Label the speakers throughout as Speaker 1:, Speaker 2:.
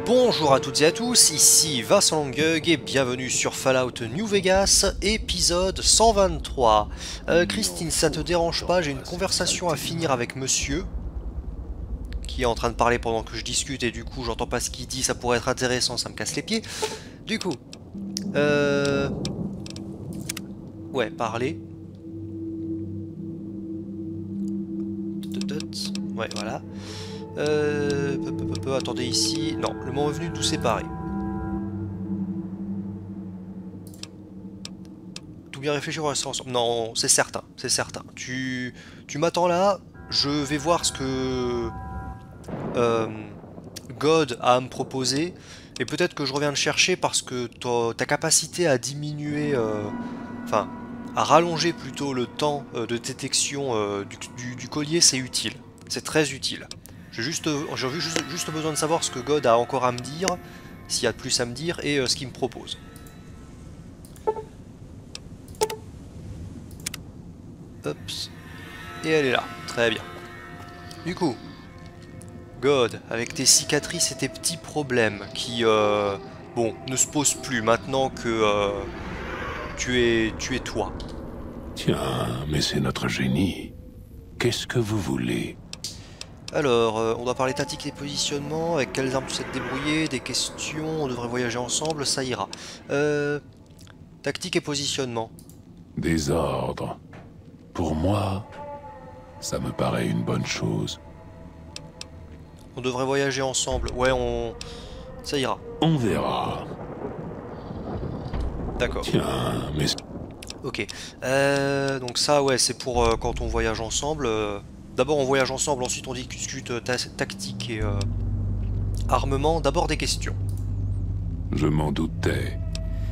Speaker 1: Bonjour à toutes et à tous, ici Vincent Longueuil et bienvenue sur Fallout New Vegas, épisode 123. Christine, ça te dérange pas, j'ai une conversation à finir avec monsieur, qui est en train de parler pendant que je discute et du coup j'entends pas ce qu'il dit, ça pourrait être intéressant, ça me casse les pieds. Du coup, ouais, parler. Ouais, voilà. Attendez ici. Non, le moment est venu de nous séparer. Tout bien réfléchir, on reste ensemble. Non, c'est certain, c'est certain. Tu m'attends là, je vais voir ce que God a à me proposer. Et peut-être que je reviens te chercher parce que ta capacité à diminuer, enfin, à rallonger plutôt le temps de détection du collier, c'est utile. C'est très utile. J'ai juste besoin de savoir ce que God a encore à me dire, s'il y a de plus à me dire, et ce qu'il me propose. Oups. Et elle est là. Très bien. Du coup, God, avec tes cicatrices et tes petits problèmes qui, bon, ne se posent plus maintenant que tu es toi.
Speaker 2: Tiens, mais c'est notre génie. Qu'est-ce que vous voulez?
Speaker 1: Alors, on doit parler tactique et positionnement, avec quelles armes tu sais te débrouiller, des questions, on devrait voyager ensemble, ça ira. Tactique et positionnement.
Speaker 2: Désordre. Pour moi, ça me paraît une bonne chose.
Speaker 1: On devrait voyager ensemble, ouais, ça ira.
Speaker 2: On verra.
Speaker 1: D'accord.
Speaker 2: Tiens, mais...
Speaker 1: Ok. Donc ça, ouais, c'est pour quand on voyage ensemble. D'abord on voyage ensemble, ensuite on discute tactique et armement. D'abord des questions.
Speaker 2: Je m'en doutais.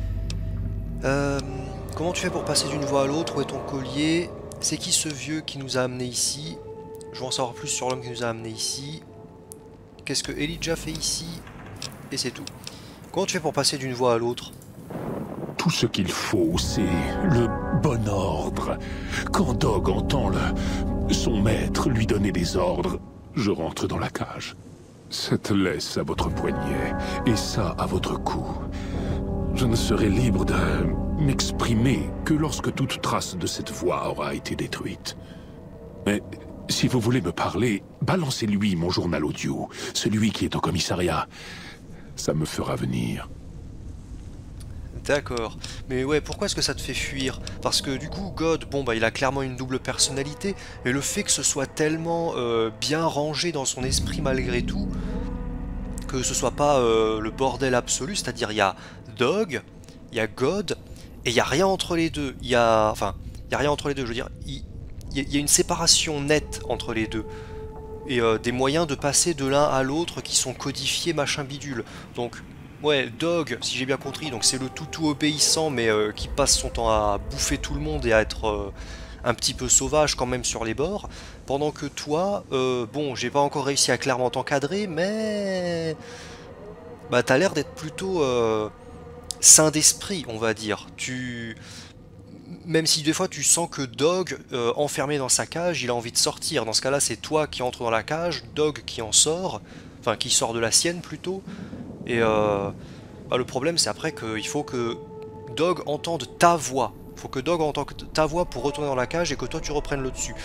Speaker 1: Comment tu fais pour passer d'une voie à l'autre? Où est ton collier? C'est qui ce vieux qui nous a amenés ici? Je veux en savoir plus sur l'homme qui nous a amenés ici. Qu'est-ce que Elijah fait ici? Et c'est tout. Comment tu fais pour passer d'une voie à l'autre?
Speaker 2: Tout ce qu'il faut, c'est le bon ordre. Quand Dog entend son maître lui donner des ordres, je rentre dans la cage. Cette laisse à votre poignet, et ça à votre cou. Je ne serai libre de m'exprimer que lorsque toute trace de cette voie aura été détruite. Mais si vous voulez me parler, balancez-lui mon journal audio, celui qui est au commissariat. Ça me fera venir.
Speaker 1: D'accord. Mais ouais, pourquoi est-ce que ça te fait fuir? Parce que du coup, God, bon bah il a clairement une double personnalité, et le fait que ce soit tellement bien rangé dans son esprit malgré tout, que ce soit pas le bordel absolu, c'est-à-dire il y a Dog, il y a God, et il y a rien entre les deux. Il y a... Enfin, il y a rien entre les deux, je veux dire, il y a une séparation nette entre les deux. Et des moyens de passer de l'un à l'autre qui sont codifiés, machin bidule. Donc... Ouais, Dog, si j'ai bien compris, donc c'est le toutou obéissant, mais qui passe son temps à bouffer tout le monde et à être un petit peu sauvage quand même sur les bords. Pendant que toi, bon, j'ai pas encore réussi à clairement t'encadrer, mais... Bah t'as l'air d'être plutôt sain d'esprit, on va dire. Même si des fois tu sens que Dog, enfermé dans sa cage, il a envie de sortir. Dans ce cas-là, c'est toi qui entre dans la cage, Dog qui en sort, enfin qui sort de la sienne plutôt. Et bah, le problème c'est après qu'il faut que Dog entende ta voix. Il faut que Dog entende ta voix pour retourner dans la cage et que toi tu reprennes le dessus.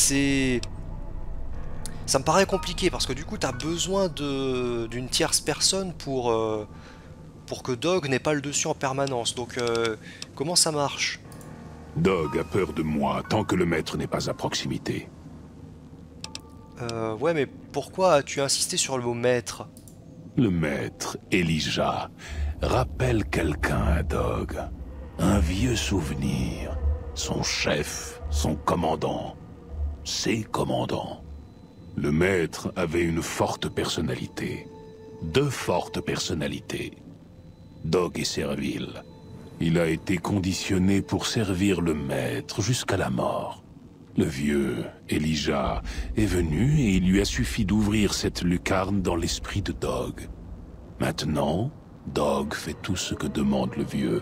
Speaker 1: Ça me paraît compliqué parce que du coup tu as besoin d'une tierce personne pour que Dog n'ait pas le dessus en permanence. Donc comment ça marche?
Speaker 2: Dog a peur de moi tant que le maître n'est pas à proximité.
Speaker 1: Ouais, mais pourquoi as-tu insisté sur le mot maître?
Speaker 2: Le maître, Elijah, rappelle quelqu'un à Dog. Un vieux souvenir. Son chef, son commandant. Ses commandants. Le maître avait une forte personnalité. Deux fortes personnalités. Dog est servile. Il a été conditionné pour servir le maître jusqu'à la mort. Le vieux, Elijah, est venu et il lui a suffi d'ouvrir cette lucarne dans l'esprit de Dog. Maintenant, Dog fait tout ce que demande le vieux.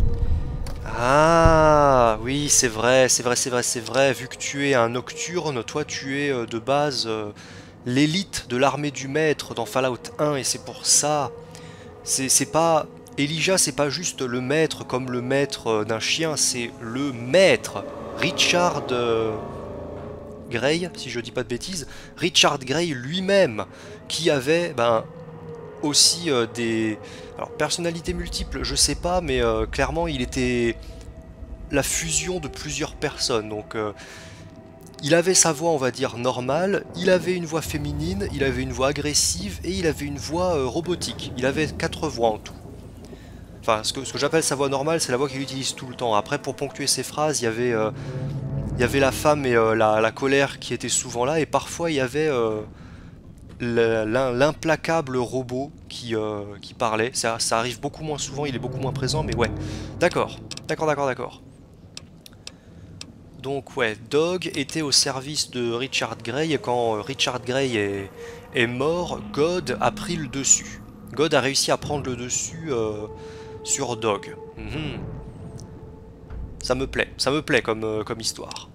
Speaker 1: Ah, oui, c'est vrai, c'est vrai, c'est vrai, c'est vrai. Vu que tu es un nocturne, toi tu es de base l'élite de l'armée du maître dans Fallout 1 et c'est pour ça. C'est pas... Elijah, c'est pas juste le maître comme le maître d'un chien, c'est le maître. Richard Grey, si je dis pas de bêtises, Richard Grey lui-même, qui avait aussi des... Alors, personnalités multiples, je sais pas, mais clairement, il était la fusion de plusieurs personnes. Donc, il avait sa voix, on va dire, normale, il avait une voix féminine, il avait une voix agressive, et il avait une voix robotique. Il avait 4 voix en tout. Enfin, ce que j'appelle sa voix normale, c'est la voix qu'il utilise tout le temps. Après, pour ponctuer ses phrases, il y avait la femme et la colère qui étaient souvent là, et parfois il y avait l'implacable robot qui parlait. Ça arrive beaucoup moins souvent, il est beaucoup moins présent, mais ouais. D'accord, d'accord. Donc ouais, Dog était au service de Richard Grey, et quand Richard Grey est mort, God a pris le dessus. God a réussi à prendre le dessus sur Dog. Ça me plaît comme histoire.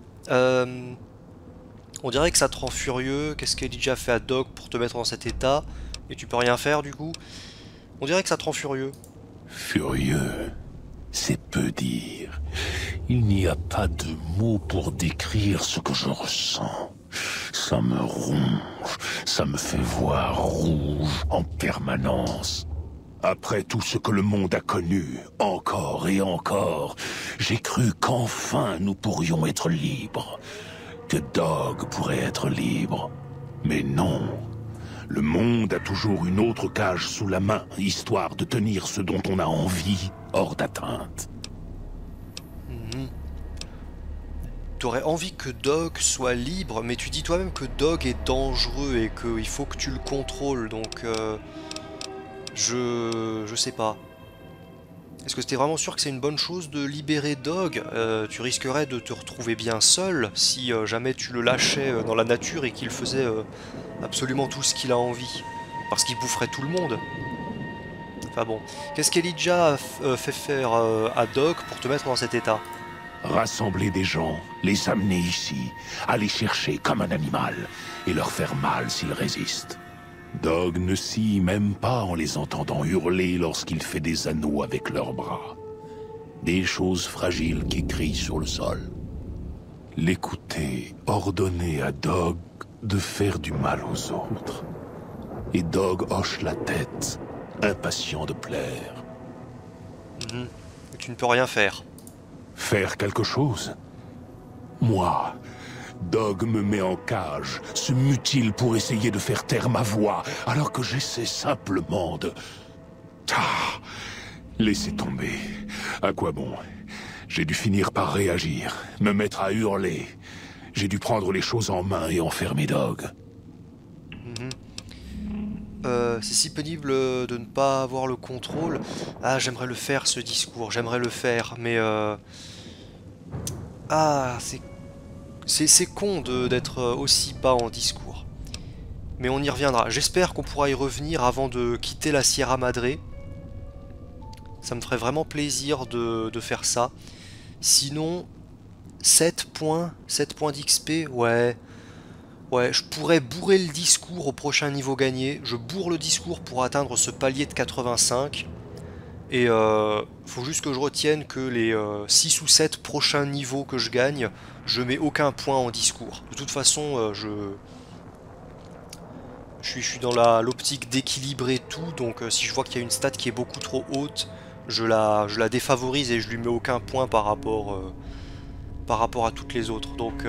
Speaker 1: On dirait que ça te rend furieux. Qu'est-ce qu'Elijah fait à Dog pour te mettre dans cet état? Et tu peux rien faire du coup. On dirait que ça te rend furieux.
Speaker 2: Furieux, c'est peu dire. Il n'y a pas de mots pour décrire ce que je ressens. Ça me ronge, ça me fait voir rouge en permanence. Après tout ce que le monde a connu, encore et encore, j'ai cru qu'enfin nous pourrions être libres. Que Dog pourrait être libre. Mais non. Le monde a toujours une autre cage sous la main, histoire de tenir ce dont on a envie hors d'atteinte.
Speaker 1: T'aurais envie que Dog soit libre, mais tu dis toi-même que Dog est dangereux et qu'il faut que tu le contrôles, donc je sais pas. Est-ce que c'était vraiment sûr que c'est une bonne chose de libérer Dog? Tu risquerais de te retrouver bien seul si jamais tu le lâchais dans la nature et qu'il faisait absolument tout ce qu'il a envie. Parce qu'il boufferait tout le monde. Enfin bon. Qu'est-ce qu'Elijah fait faire à Dog pour te mettre dans cet état?
Speaker 2: Rassembler des gens, les amener ici, aller chercher comme un animal, et leur faire mal s'ils résistent. Dog ne scie même pas en les entendant hurler lorsqu'il fait des anneaux avec leurs bras. Des choses fragiles qui crient sur le sol. L'écouter ordonner à Dog de faire du mal aux autres. Et Dog hoche la tête, impatient de plaire.
Speaker 1: Tu ne peux rien faire.
Speaker 2: Faire quelque chose? Moi, Dog me met en cage, se mutile pour essayer de faire taire ma voix, alors que j'essaie simplement de... Ah, laissez tomber. À quoi bon? J'ai dû finir par réagir, me mettre à hurler. J'ai dû prendre les choses en main et enfermer Dog.
Speaker 1: C'est si pénible de ne pas avoir le contrôle. Ah, j'aimerais le faire ce discours, j'aimerais le faire, mais ah, c'est con d'être aussi bas en discours. Mais on y reviendra. J'espère qu'on pourra y revenir avant de quitter la Sierra Madre. Ça me ferait vraiment plaisir de faire ça. Sinon, 7 points d'XP, ouais. Ouais, je pourrais bourrer le discours au prochain niveau gagné. Je bourre le discours pour atteindre ce palier de 85. Et faut juste que je retienne que les 6 ou 7 prochains niveaux que je gagne, je mets aucun point en discours. De toute façon, je suis dans l'optique d'équilibrer tout. Donc si je vois qu'il y a une stat qui est beaucoup trop haute, je la défavorise et je lui mets aucun point par rapport à toutes les autres. Donc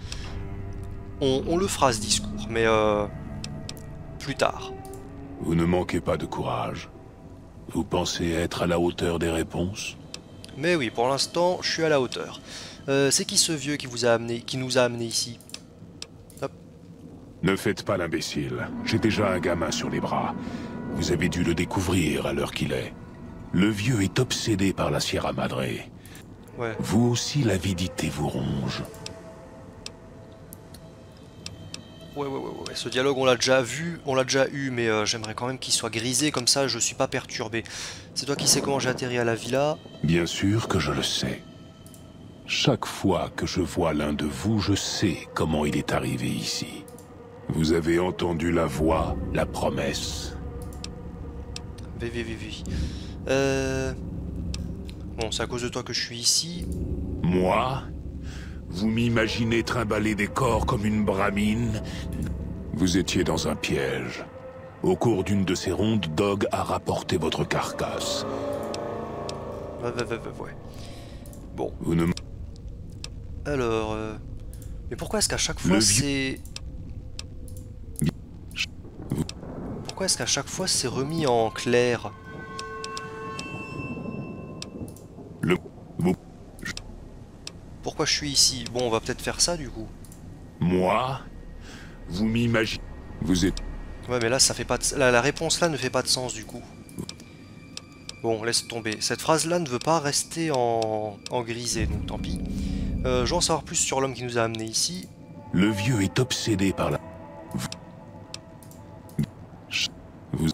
Speaker 1: on le fera ce discours, mais plus tard.
Speaker 2: Vous ne manquez pas de courage. Vous pensez être à la hauteur des réponses?
Speaker 1: Mais oui, pour l'instant, je suis à la hauteur. C'est qui ce vieux qui nous a amenés ici? Hop.
Speaker 2: Ne faites pas l'imbécile. J'ai déjà un gamin sur les bras. Vous avez dû le découvrir à l'heure qu'il est. Le vieux est obsédé par la Sierra Madre.
Speaker 1: Ouais.
Speaker 2: Vous aussi, l'avidité vous ronge.
Speaker 1: Ouais. Ce dialogue, on l'a déjà vu, on l'a déjà eu, mais j'aimerais quand même qu'il soit grisé, comme ça je suis pas perturbé. C'est toi qui sais comment j'ai atterri à la villa?
Speaker 2: Bien sûr que je le sais. Chaque fois que je vois l'un de vous, je sais comment il est arrivé ici. Vous avez entendu la voix, la promesse.
Speaker 1: VVVV. Bon, c'est à cause de toi que je suis ici.
Speaker 2: Moi? Vous m'imaginez trimballer des corps comme une bramine? Vous étiez dans un piège. Au cours d'une de ces rondes, Dog a rapporté votre carcasse.
Speaker 1: Ouais. Bon.
Speaker 2: Vous ne...
Speaker 1: Alors... Mais pourquoi est-ce qu'à chaque fois c'est... Pourquoi est-ce qu'à chaque fois c'est remis en clair? Pourquoi je suis ici? Bon, on va peut-être faire ça du coup.
Speaker 2: Moi? Vous m'imaginez... Vous êtes...
Speaker 1: Ouais, mais là, ça fait pas de... la réponse là ne fait pas de sens du coup. Bon, laisse tomber. Cette phrase-là ne veut pas rester en grisé, donc tant pis. Je veux en savoir plus sur l'homme qui nous a amenés ici.
Speaker 2: Le vieux est obsédé par la... Vous...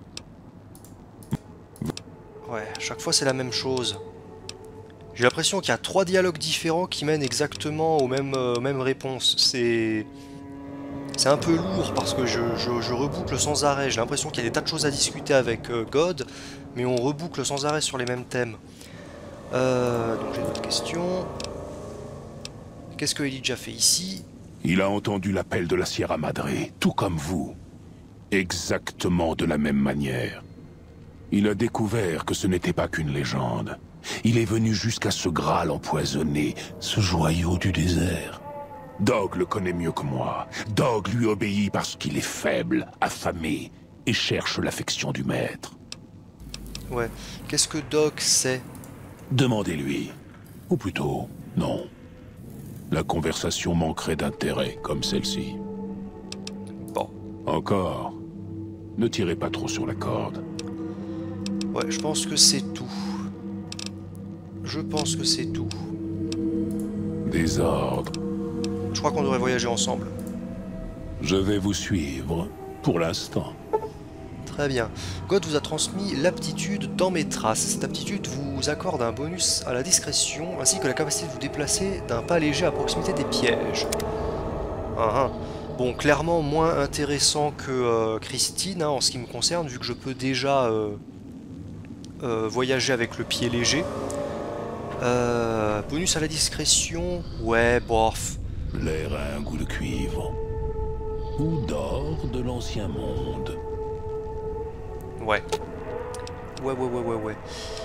Speaker 1: Ouais, à chaque fois c'est la même chose. J'ai l'impression qu'il y a 3 dialogues différents qui mènent exactement aux mêmes réponses. C'est un peu lourd parce que je reboucle sans arrêt. J'ai l'impression qu'il y a des tas de choses à discuter avec God, mais on reboucle sans arrêt sur les mêmes thèmes. Donc j'ai d'autres questions. Qu'est-ce que Elijah fait ici?
Speaker 2: Il a entendu l'appel de la Sierra Madre, tout comme vous. Exactement de la même manière. Il a découvert que ce n'était pas qu'une légende. Il est venu jusqu'à ce Graal empoisonné, ce joyau du désert. Dog le connaît mieux que moi. Dog lui obéit parce qu'il est faible, affamé, et cherche l'affection du maître.
Speaker 1: Ouais. Qu'est-ce que Dog sait?
Speaker 2: Demandez-lui. Ou plutôt, non. La conversation manquerait d'intérêt, comme celle-ci.
Speaker 1: Bon.
Speaker 2: Encore. Ne tirez pas trop sur la corde.
Speaker 1: Ouais, je pense que c'est tout. Je pense que c'est tout.
Speaker 2: Désordre.
Speaker 1: Je crois qu'on devrait voyager ensemble.
Speaker 2: Je vais vous suivre, pour l'instant.
Speaker 1: Très bien. God vous a transmis l'aptitude dans mes traces. Cette aptitude vous accorde un bonus à la discrétion, ainsi que la capacité de vous déplacer d'un pas léger à proximité des pièges. Bon, clairement moins intéressant que Christine, hein, en ce qui me concerne, vu que je peux déjà voyager avec le pied léger. Bonus à la discrétion, ouais, bof.
Speaker 2: L'air a un goût de cuivre. Ou d'or de l'ancien monde.
Speaker 1: Ouais. Ouais.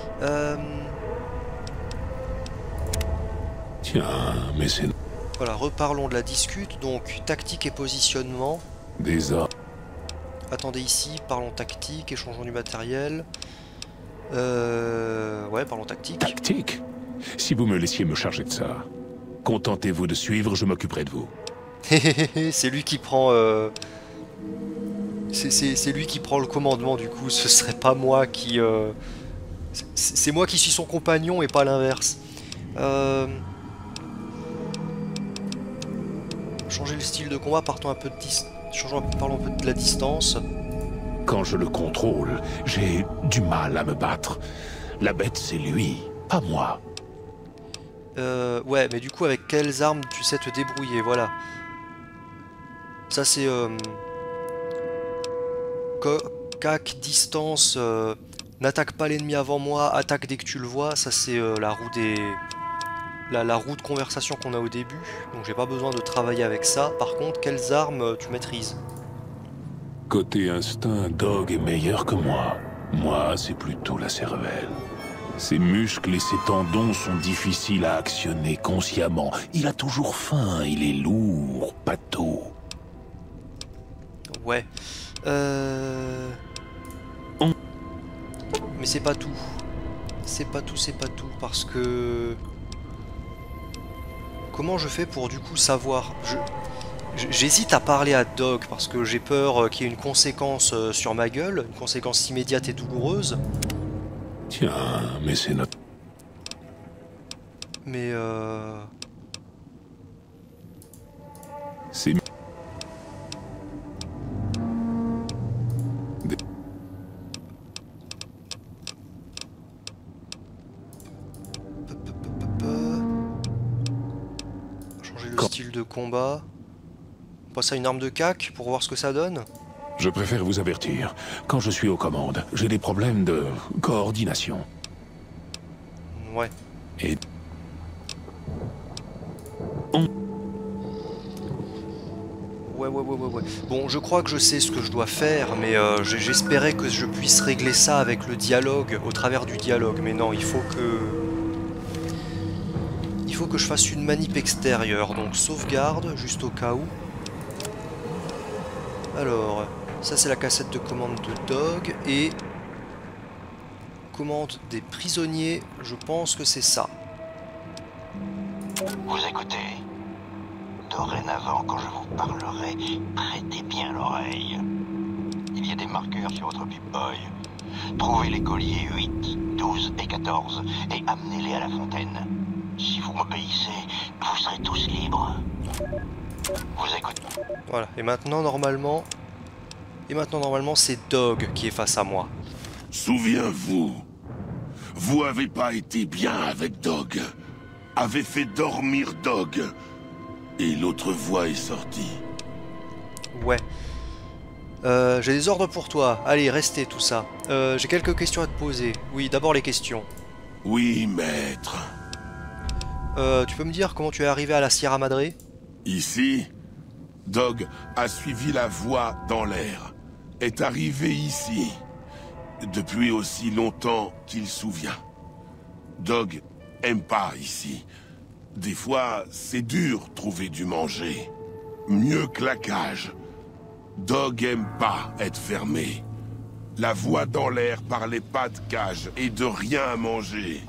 Speaker 2: Tiens, mais c'est...
Speaker 1: Voilà, reparlons de la discute. Donc, tactique et positionnement.
Speaker 2: Désordre.
Speaker 1: Attendez ici, parlons tactique, échangeons du matériel. Ouais, parlons tactique.
Speaker 2: Tactique? Si vous me laissiez me charger de ça. Contentez-vous de suivre, je m'occuperai de vous.
Speaker 1: C'est lui qui prend... C'est lui qui prend le commandement, du coup, ce serait pas moi qui... C'est moi qui suis son compagnon et pas l'inverse. Changer le style de combat, parlons un peu de la distance.
Speaker 2: Quand je le contrôle, j'ai du mal à me battre. La bête, c'est lui, pas moi.
Speaker 1: Ouais, mais du coup, avec quelles armes tu sais te débrouiller, voilà. Ça, c'est... Cac, distance, n'attaque pas l'ennemi avant moi, attaque dès que tu le vois. Ça, c'est la roue des... La roue de conversation qu'on a au début. Donc, j'ai pas besoin de travailler avec ça. Par contre, quelles armes tu maîtrises?
Speaker 2: Côté instinct, Dog est meilleur que moi. Moi, c'est plutôt la cervelle. Ses muscles et ses tendons sont difficiles à actionner consciemment. Il a toujours faim, il est lourd, pâteau.
Speaker 1: Ouais. Mais c'est pas tout. C'est pas tout, parce que... Comment je fais pour du coup savoir? J'hésite à parler à Dog parce que j'ai peur qu'il y ait une conséquence sur ma gueule, une conséquence immédiate et douloureuse.
Speaker 2: Tiens, mais c'est notre...
Speaker 1: Mais
Speaker 2: C'est...
Speaker 1: changer le style de combat. On passe à une arme de cac pour voir ce que ça donne.
Speaker 2: Je préfère vous avertir. Quand je suis aux commandes, j'ai des problèmes de coordination.
Speaker 1: Ouais.
Speaker 2: Et...
Speaker 1: Ouais. Bon, je crois que je sais ce que je dois faire, mais j'espérais que je puisse régler ça avec le dialogue, au travers du dialogue. Mais non, il faut que je fasse une manip extérieure. Donc sauvegarde, juste au cas où. Alors, ça c'est la cassette de commande de Dog, et... commande des prisonniers, je pense que c'est ça.
Speaker 3: Vous écoutez. Dorénavant, quand je vous parlerai, prêtez bien l'oreille. Il y a des marqueurs sur votre Pip-Boy. Trouvez les colliers 8, 12 et 14 et amenez-les à la fontaine. Si vous m'obéissez, vous serez tous libres. Vous écoutez.
Speaker 1: Voilà, et maintenant normalement c'est Dog qui est face à moi.
Speaker 2: Souviens-vous, vous avez pas été bien avec Dog. Avez fait dormir Dog. Et l'autre voix est sortie.
Speaker 1: Ouais. J'ai des ordres pour toi. Allez, restez tout ça. J'ai quelques questions à te poser. Oui, d'abord les questions.
Speaker 2: Oui, maître.
Speaker 1: Tu peux me dire comment tu es arrivé à la Sierra Madre?
Speaker 2: Ici, Dog a suivi la voie dans l'air. Est arrivé ici. Depuis aussi longtemps qu'il souvient. Dog aime pas ici. Des fois, c'est dur trouver du manger. Mieux que la cage. Dog aime pas être fermé. La voix dans l'air parlait pas de cage et de rien à manger.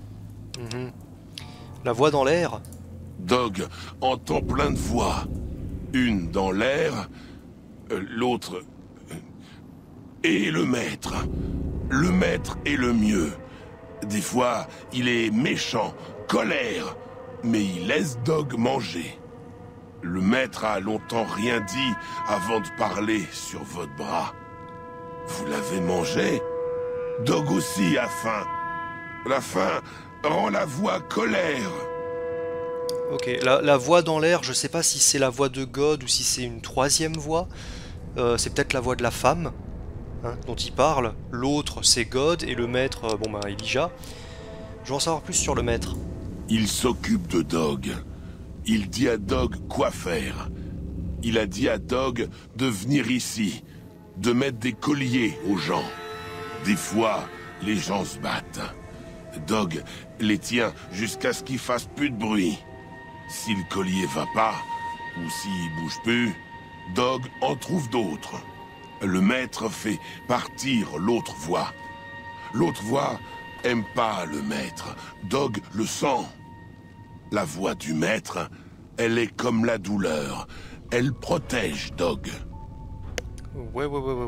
Speaker 1: La voix dans l'air?
Speaker 2: Dog entend plein de voix. Une dans l'air, l'autre... et le maître. Le maître est le mieux. Des fois, il est méchant, colère, mais il laisse Dog manger. Le maître a longtemps rien dit avant de parler sur votre bras. Vous l'avez mangé? Dog aussi a faim. La faim rend la voix colère.
Speaker 1: Ok, la voix dans l'air, je sais pas si c'est la voix de God ou si c'est une troisième voix. C'est peut-être la voix de la femme, hein, dont il parle. L'autre, c'est God, et le maître, bon bah, Elijah. Je veux en savoir plus sur le maître.
Speaker 2: Il s'occupe de Dog. Il dit à Dog quoi faire. Il a dit à Dog de venir ici, de mettre des colliers aux gens. Des fois, les gens se battent. Dog les tient jusqu'à ce qu'ils fassent plus de bruit. Si le collier va pas, ou s'il bouge plus, Dog en trouve d'autres. Le maître fait partir l'autre voix. L'autre voix aime pas le maître. Dog le sent. La voix du maître, elle est comme la douleur. Elle protège Dog.
Speaker 1: Ouais.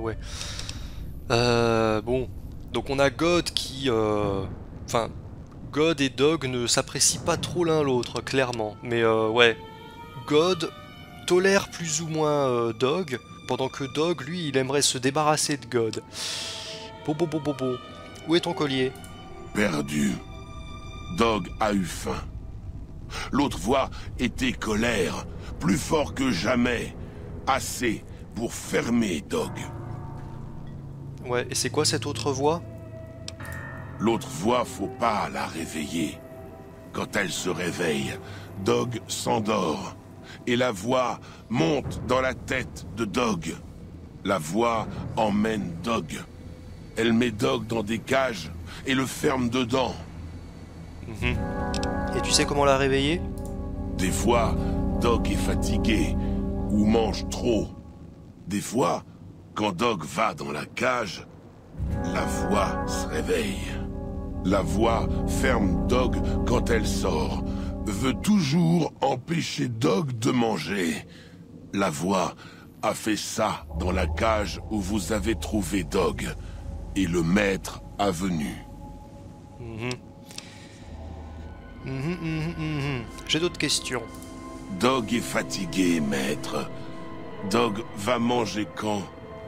Speaker 1: Bon. Donc on a God qui... Enfin, God et Dog ne s'apprécient pas trop l'un l'autre, clairement. Mais ouais. God tolère plus ou moins Dog, pendant que Dog, lui, il aimerait se débarrasser de God. Bon. Où est ton collier?
Speaker 2: Perdu. Dog a eu faim. L'autre voix était colère, plus fort que jamais. Assez pour fermer Dog.
Speaker 1: Ouais, et c'est quoi cette autre voix?
Speaker 2: L'autre voix, faut pas la réveiller. Quand elle se réveille, Dog s'endort. Et la voix monte dans la tête de Dog. La voix emmène Dog. Elle met Dog dans des cages et le ferme dedans.
Speaker 1: Et tu sais comment la réveiller?
Speaker 2: Des fois, Dog est fatigué ou mange trop. Des fois, quand Dog va dans la cage, la voix se réveille. La voix ferme Dog quand elle sort, veut toujours empêcher Dog de manger. La voix a fait ça dans la cage où vous avez trouvé Dog, et le maître a venu.
Speaker 1: J'ai d'autres questions.
Speaker 2: Dog est fatigué, maître. Dog va manger quand?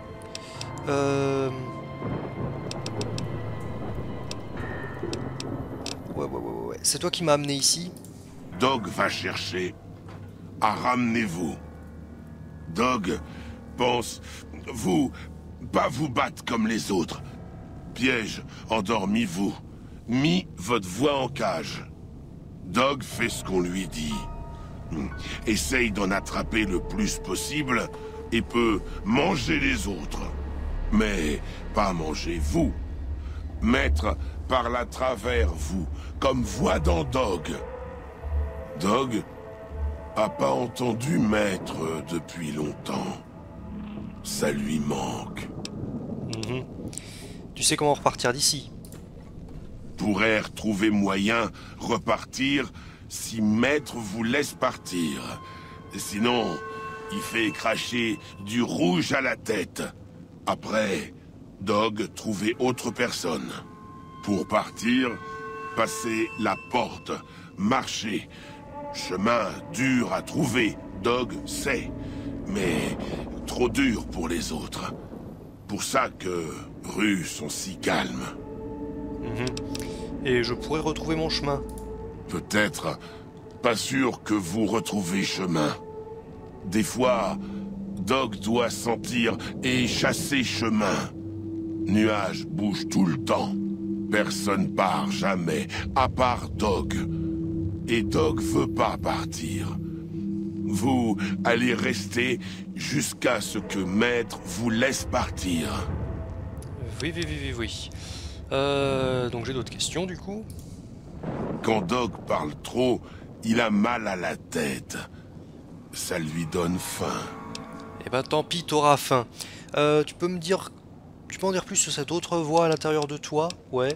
Speaker 1: Ouais. C'est toi qui m'as amené ici?
Speaker 2: Dog va chercher. À ramenez-vous. Dog pense
Speaker 4: Vous, pas vous battre comme les autres. Piège, endormis-vous. Mis votre voix en cage. Dog fait ce qu'on lui dit. Essaye d'en attraper le plus possible et peut manger les autres. Mais pas manger vous. Mettre par la travers vous, comme voix dans Dog. Dog a pas entendu Maître depuis longtemps. Ça lui manque.
Speaker 1: Tu sais comment repartir d'ici?
Speaker 4: Pourrait retrouver moyen repartir si Maître vous laisse partir. Sinon, il fait cracher du rouge à la tête. Après, Dog trouver autre personne. Pour partir, passer la porte, marcher. Chemin dur à trouver, Dog sait. Mais trop dur pour les autres. Pour ça que rues sont si calmes.
Speaker 1: Et je pourrais retrouver mon chemin.
Speaker 4: Peut-être pas sûr que vous retrouvez chemin. Des fois, Dog doit sentir et chasser chemin. Nuages bougent tout le temps. Personne part jamais, à part Dog. Et Dog veut pas partir. Vous allez rester jusqu'à ce que Maître vous laisse partir.
Speaker 1: Oui. Donc j'ai d'autres questions du coup.
Speaker 4: Quand Dog parle trop, il a mal à la tête. Ça lui donne faim.
Speaker 1: Eh ben tant pis, t'auras faim. Tu peux m'en dire plus sur cette autre voix à l'intérieur de toi? Ouais.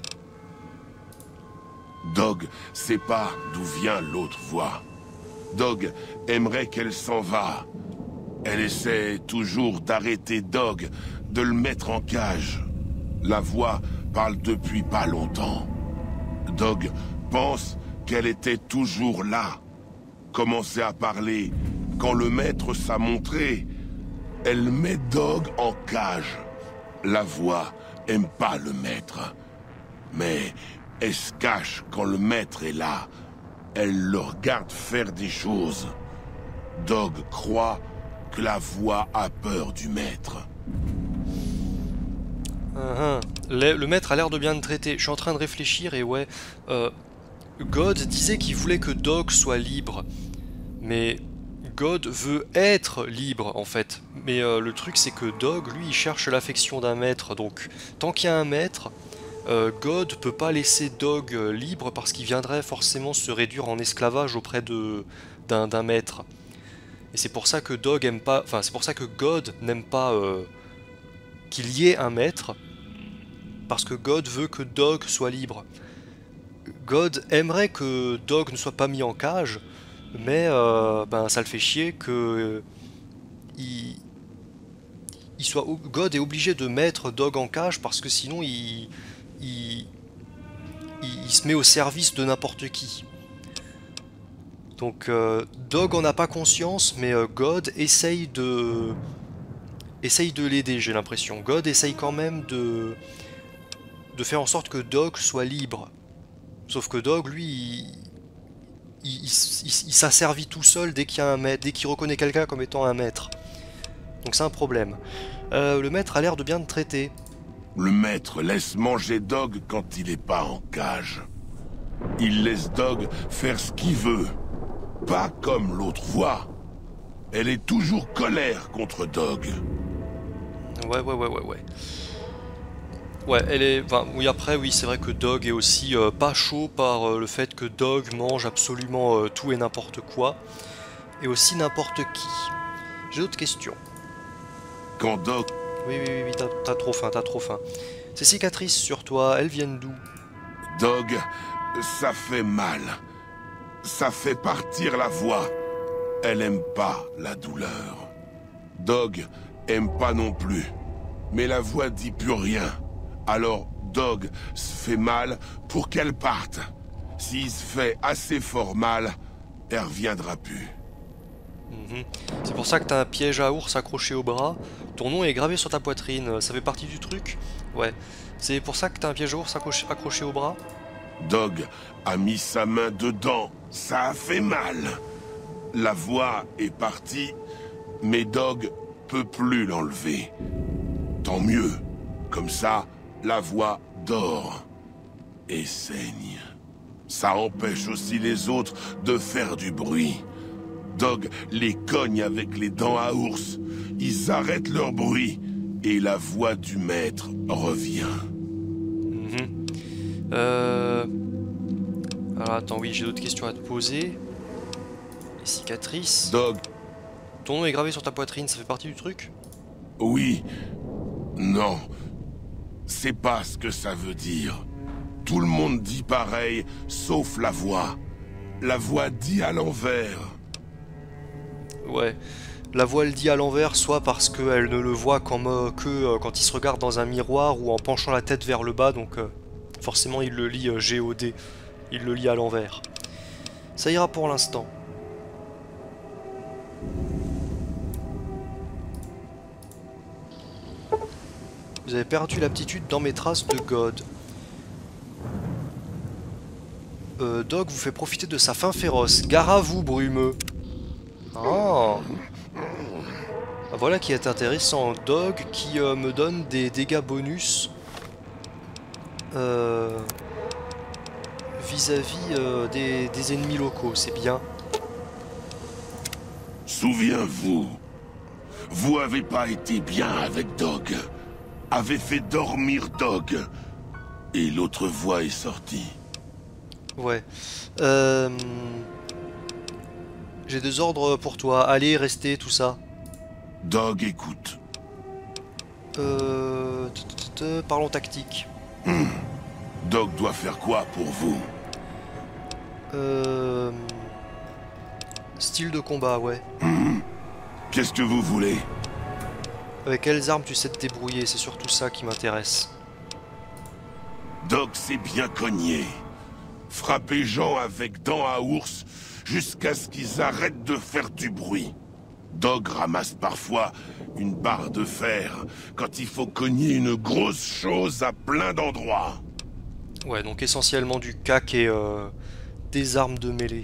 Speaker 4: Dog sait pas d'où vient l'autre voix. Dog aimerait qu'elle s'en va. Elle essaie toujours d'arrêter Dog, de le mettre en cage. La voix parle depuis pas longtemps. Dog pense qu'elle était toujours là. Commençait à parler quand le maître s'a montré. Elle met Dog en cage. La voix aime pas le maître. Mais elle se cache quand le maître est là. Elle le regarde faire des choses. Dog croit que la voix a peur du maître.
Speaker 1: Le maître a l'air de bien te traiter. Je suis en train de réfléchir et ouais... God disait qu'il voulait que Dog soit libre. Mais God veut être libre en fait. Mais le truc c'est que Dog, lui, il cherche l'affection d'un maître. Donc tant qu'il y a un maître, God peut pas laisser Dog libre parce qu'il viendrait forcément se réduire en esclavage auprès d'un maître. Et c'est pour ça que Dog aime pas... Enfin, c'est pour ça que God n'aime pas qu'il y ait un maître. Parce que God veut que Dog soit libre. God aimerait que Dog ne soit pas mis en cage, mais ça le fait chier que God est obligé de mettre Dog en cage parce que sinon il se met au service de n'importe qui. Donc Dog en a pas conscience, mais God essaye de l'aider, j'ai l'impression. God essaye quand même de faire en sorte que Dog soit libre. Sauf que Dog, lui, il s'asservit tout seul dès qu'il y a un maître, dès qu'il reconnaît quelqu'un comme étant un maître. Donc c'est un problème. Le maître a l'air de bien te traiter.
Speaker 4: Le maître laisse manger Dog quand il est pas en cage. Il laisse Dog faire ce qu'il veut. Pas comme l'autre voix. Elle est toujours colère contre Dog.
Speaker 1: Ouais. Ouais, elle est... Enfin, oui, après, oui, c'est vrai que Dog est aussi pas chaud par le fait que Dog mange absolument tout et n'importe quoi. Et aussi n'importe qui. J'ai d'autres questions.
Speaker 4: Quand Dog...
Speaker 1: Oui, t'as trop faim. Ces cicatrices sur toi, elles viennent d'où?
Speaker 4: Dog, ça fait mal. Ça fait partir la voix. Elle aime pas la douleur. Dog aime pas non plus. Mais la voix dit plus rien. Alors Dog se fait mal pour qu'elle parte. S'il se fait assez fort mal, elle reviendra plus.
Speaker 1: C'est pour ça que t'as un piège à ours accroché au bras. Ton nom est gravé sur ta poitrine. Ça fait partie du truc? Ouais. C'est pour ça que t'as un piège à ours accroché au bras?
Speaker 4: Dog a mis sa main dedans. Ça a fait mal. La voix est partie, mais Dog peut plus l'enlever. Tant mieux. Comme ça, la voix dort et saigne. Ça empêche aussi les autres de faire du bruit. Dog les cogne avec les dents à ours. Ils arrêtent leur bruit et la voix du maître revient.
Speaker 1: Alors attends, oui, j'ai d'autres questions à te poser. Les cicatrices.
Speaker 4: Dog.
Speaker 1: Ton nom est gravé sur ta poitrine, ça fait partie du truc?
Speaker 4: Oui. Non. C'est pas ce que ça veut dire. Tout le monde dit pareil, sauf la voix. La voix dit à l'envers.
Speaker 1: Ouais. La voix elle dit à l'envers, soit parce qu'elle ne le voit que quand il se regarde dans un miroir ou en penchant la tête vers le bas, donc forcément il le lit GOD. Il le lit à l'envers. Ça ira pour l'instant. Vous avez perdu l'aptitude dans mes traces de God. Dog vous fait profiter de sa faim féroce. Gare à vous, brumeux. Ah. Voilà qui est intéressant. Dog qui me donne des dégâts bonus vis-à-vis des ennemis locaux. C'est bien.
Speaker 4: Souviens-vous, vous avez pas été bien avec Dog. Avez fait dormir Dog. Et l'autre voix est sortie.
Speaker 1: Ouais. J'ai des ordres pour toi. Allez, restez, tout ça.
Speaker 4: Dog écoute.
Speaker 1: Parlons tactique.
Speaker 4: Dog doit faire quoi pour vous?
Speaker 1: Style de combat, ouais.
Speaker 4: Qu'est-ce que vous voulez?
Speaker 1: Avec quelles armes tu sais te débrouiller? C'est surtout ça qui m'intéresse.
Speaker 4: Dog s'est bien cogné. Frapper gens avec dents à ours jusqu'à ce qu'ils arrêtent de faire du bruit. Dog ramasse parfois une barre de fer quand il faut cogner une grosse chose à plein d'endroits.
Speaker 1: Ouais, donc essentiellement du cac et des armes de mêlée.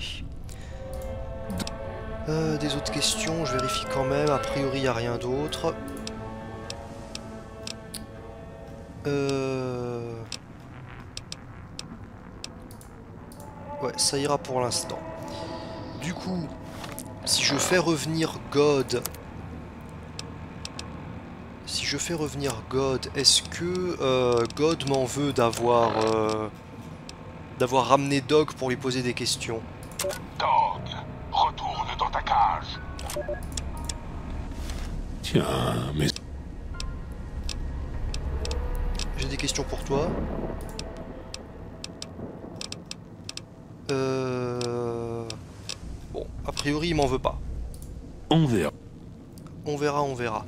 Speaker 1: Des autres questions, je vérifie quand même. A priori, il n'y a rien d'autre. Ouais, ça ira pour l'instant. Du coup, si je fais revenir God... est-ce que God m'en veut d'avoir ramené Dog pour lui poser des questions?
Speaker 3: Dog, retourne dans ta cage.
Speaker 2: Tiens, mais...
Speaker 1: J'ai des questions pour toi. Bon, a priori, il m'en veut pas.
Speaker 2: On verra.
Speaker 1: On verra, on verra.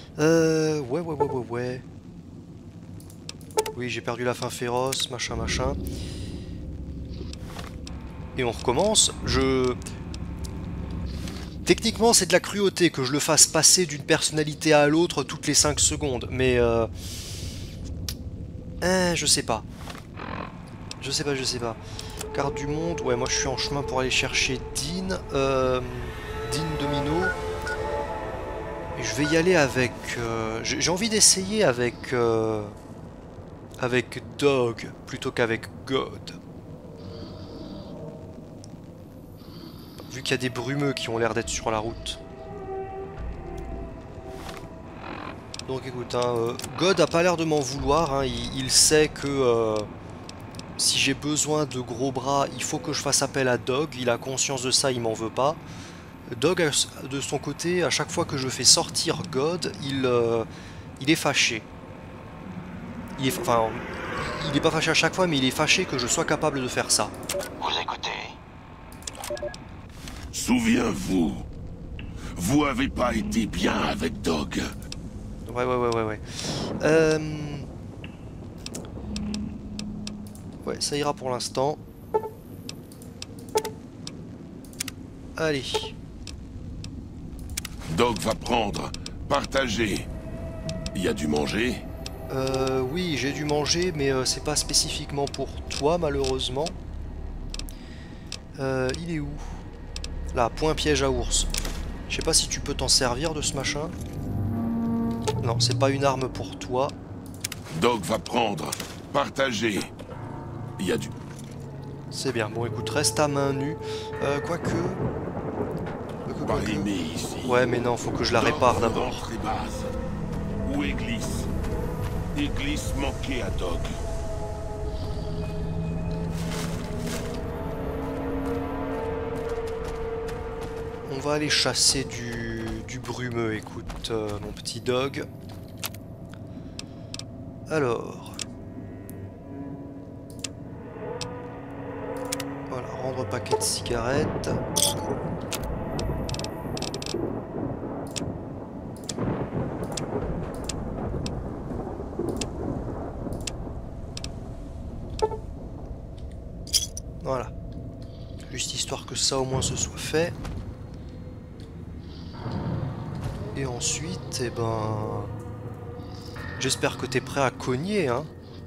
Speaker 1: Ouais. Oui, j'ai perdu la faim féroce, machin. Et on recommence. Techniquement, c'est de la cruauté que je le fasse passer d'une personnalité à l'autre toutes les 5 secondes. Mais je sais pas. Je sais pas. Carte du monde. Ouais, moi je suis en chemin pour aller chercher Dean. Dean Domino. Et je vais y aller avec... j'ai envie d'essayer avec Dog plutôt qu'avec God. Vu qu'il y a des brumeux qui ont l'air d'être sur la route. Donc écoute, hein, God a pas l'air de m'en vouloir. Hein, il sait que si j'ai besoin de gros bras, il faut que je fasse appel à Dog. Il a conscience de ça, il m'en veut pas. Dog, de son côté, à chaque fois que je fais sortir God, il est fâché. Il est pas fâché à chaque fois, mais il est fâché que je sois capable de faire ça.
Speaker 3: Vous écoutez?
Speaker 4: Souviens-vous, vous avez pas été bien avec Dog.
Speaker 1: Ouais. Ouais, ça ira pour l'instant. Allez.
Speaker 4: Dog va prendre, partager. Il y a du manger?
Speaker 1: Oui, j'ai dû manger, mais c'est pas spécifiquement pour toi, malheureusement. Il est où? Là, point piège à ours. Je sais pas si tu peux t'en servir de ce machin. Non, c'est pas une arme pour toi.
Speaker 4: Dog va prendre. Partager. Il y a du...
Speaker 1: C'est bien. Bon, écoute, reste à main nue. Quoique...
Speaker 4: Pas aimé ici.
Speaker 1: Ouais, mais non, faut que je la répare d'abord.
Speaker 4: Très basse. Où est Glisse? Et Glisse manquait à Dog.
Speaker 1: On va aller chasser du brumeux, écoute, mon petit Dog. Alors... Voilà, rendre paquet de cigarettes. Voilà. Juste histoire que ça au moins se soit fait. Et ensuite, eh ben... J'espère que t'es prêt à cogner, hein.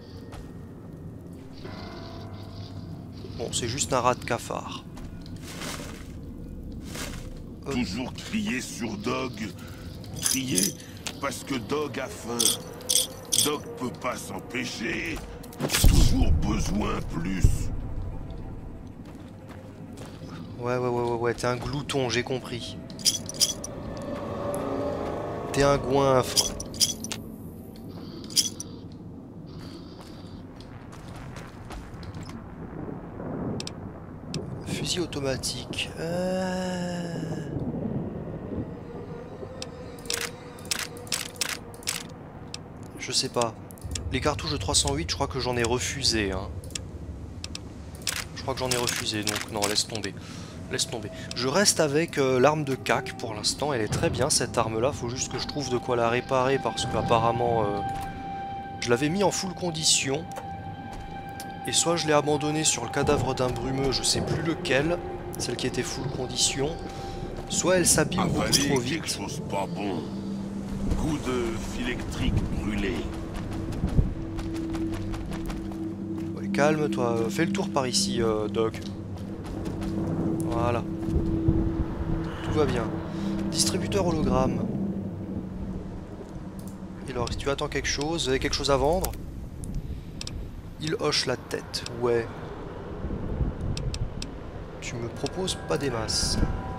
Speaker 1: Bon, c'est juste un rat de cafard.
Speaker 4: Toujours crier sur Dog. Crier parce que Dog a faim. Dog peut pas s'empêcher. Toujours besoin plus.
Speaker 1: Ouais, t'es un glouton, j'ai compris. T'es un goinfre. Fusil automatique. Je sais pas. Les cartouches de 308, je crois que j'en ai refusé. Hein. Je crois que j'en ai refusé, donc non, laisse tomber. Laisse tomber. Je reste avec l'arme de cac pour l'instant. Elle est très bien cette arme là. Faut juste que je trouve de quoi la réparer parce qu'apparemment je l'avais mis en full condition. Et soit je l'ai abandonnée sur le cadavre d'un brumeux, je sais plus lequel, celle qui était full condition. Soit elle s'abîme beaucoup trop vite.
Speaker 4: Quelque chose pas bon. Coup de fil électrique brûlé.
Speaker 1: Ouais, calme-toi. Fais le tour par ici, Dog. Voilà. Tout va bien. Distributeur hologramme. Et alors, si tu attends quelque chose, vous avez quelque chose à vendre? Il hoche la tête. Ouais. Tu me proposes pas des masses.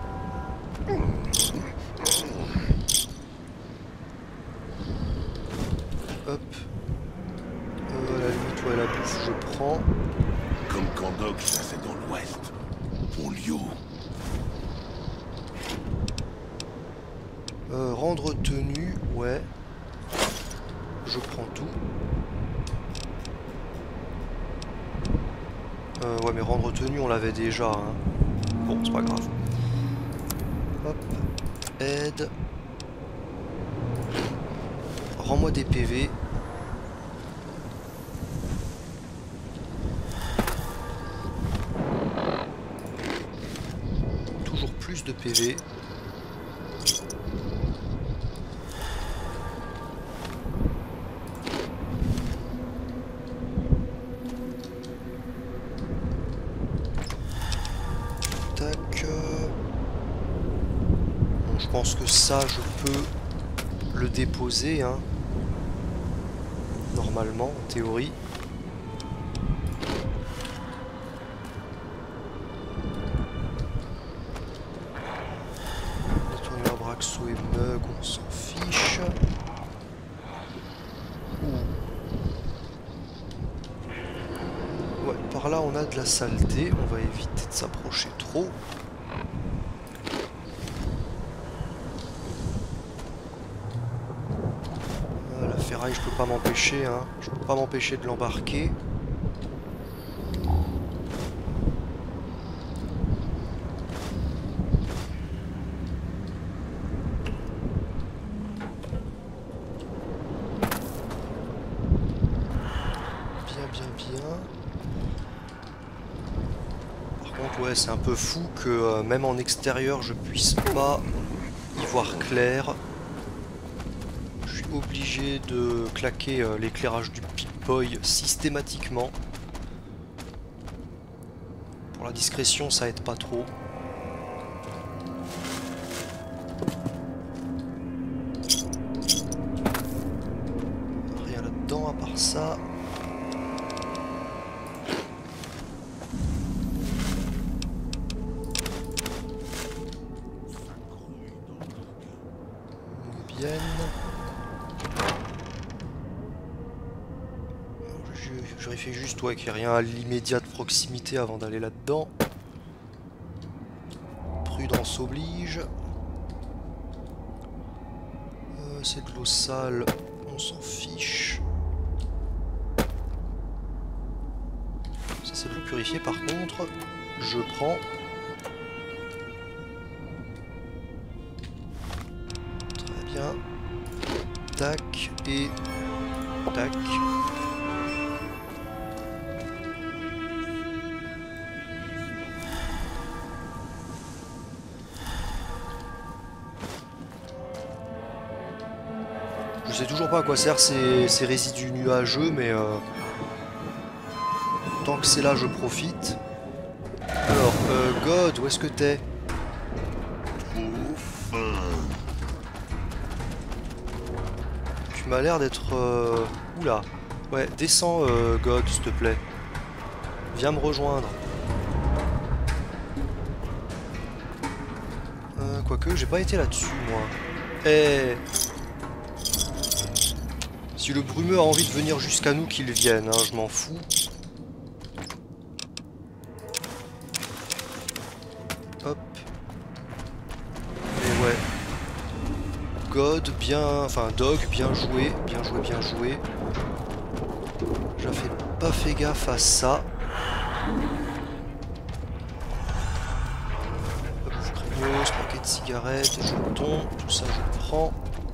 Speaker 1: Hop. La limite, ouais, la bouffe, je prends.
Speaker 4: Comme quand Dog chassait dans l'ouest. Pour Lio.
Speaker 1: Rendre tenue, ouais. Je prends tout. Ouais, mais rendre tenue, on l'avait déjà. Hein. Bon, c'est pas grave. Hop. Aide. Rends-moi des PV. Toujours plus de PV. Je pense que ça, je peux le déposer, hein. Normalement, en théorie. Détourner Abraxo et Mug, on s'en fiche. Ouais, par là, on a de la saleté. On va éviter de s'approcher trop. Je peux pas m'empêcher, hein. Je peux pas m'empêcher de l'embarquer. Bien. Par contre, ouais, c'est un peu fou que même en extérieur, je puisse pas y voir clair. Obligé de claquer l'éclairage du Pip-Boy systématiquement. Pour la discrétion, ça aide pas trop. viennent. Je vérifie juste qu'il n'y ait rien à l'immédiate proximité avant d'aller là-dedans. Prudence oblige. C'est de l'eau sale, on s'en fiche. Ça c'est de l'eau purifiée par contre. Je prends. Très bien. Tac et tac. Je sais toujours pas à quoi servent ces résidus nuageux, mais tant que c'est là, je profite. Alors, God, où est-ce que t'es? Tu m'as l'air d'être... Oula. Ouais, descends, God, s'il te plaît. Viens me rejoindre. Quoique, j'ai pas été là-dessus, moi. Eh... Si le brumeux a envie de venir jusqu'à nous, qu'il vienne, hein, je m'en fous. Hop. Et ouais. God, bien... Enfin, Dog, bien joué. Bien joué, bien joué. J'avais pas fait gaffe à ça. Bouffe paquet de cigarettes, jetons, tout ça je prends.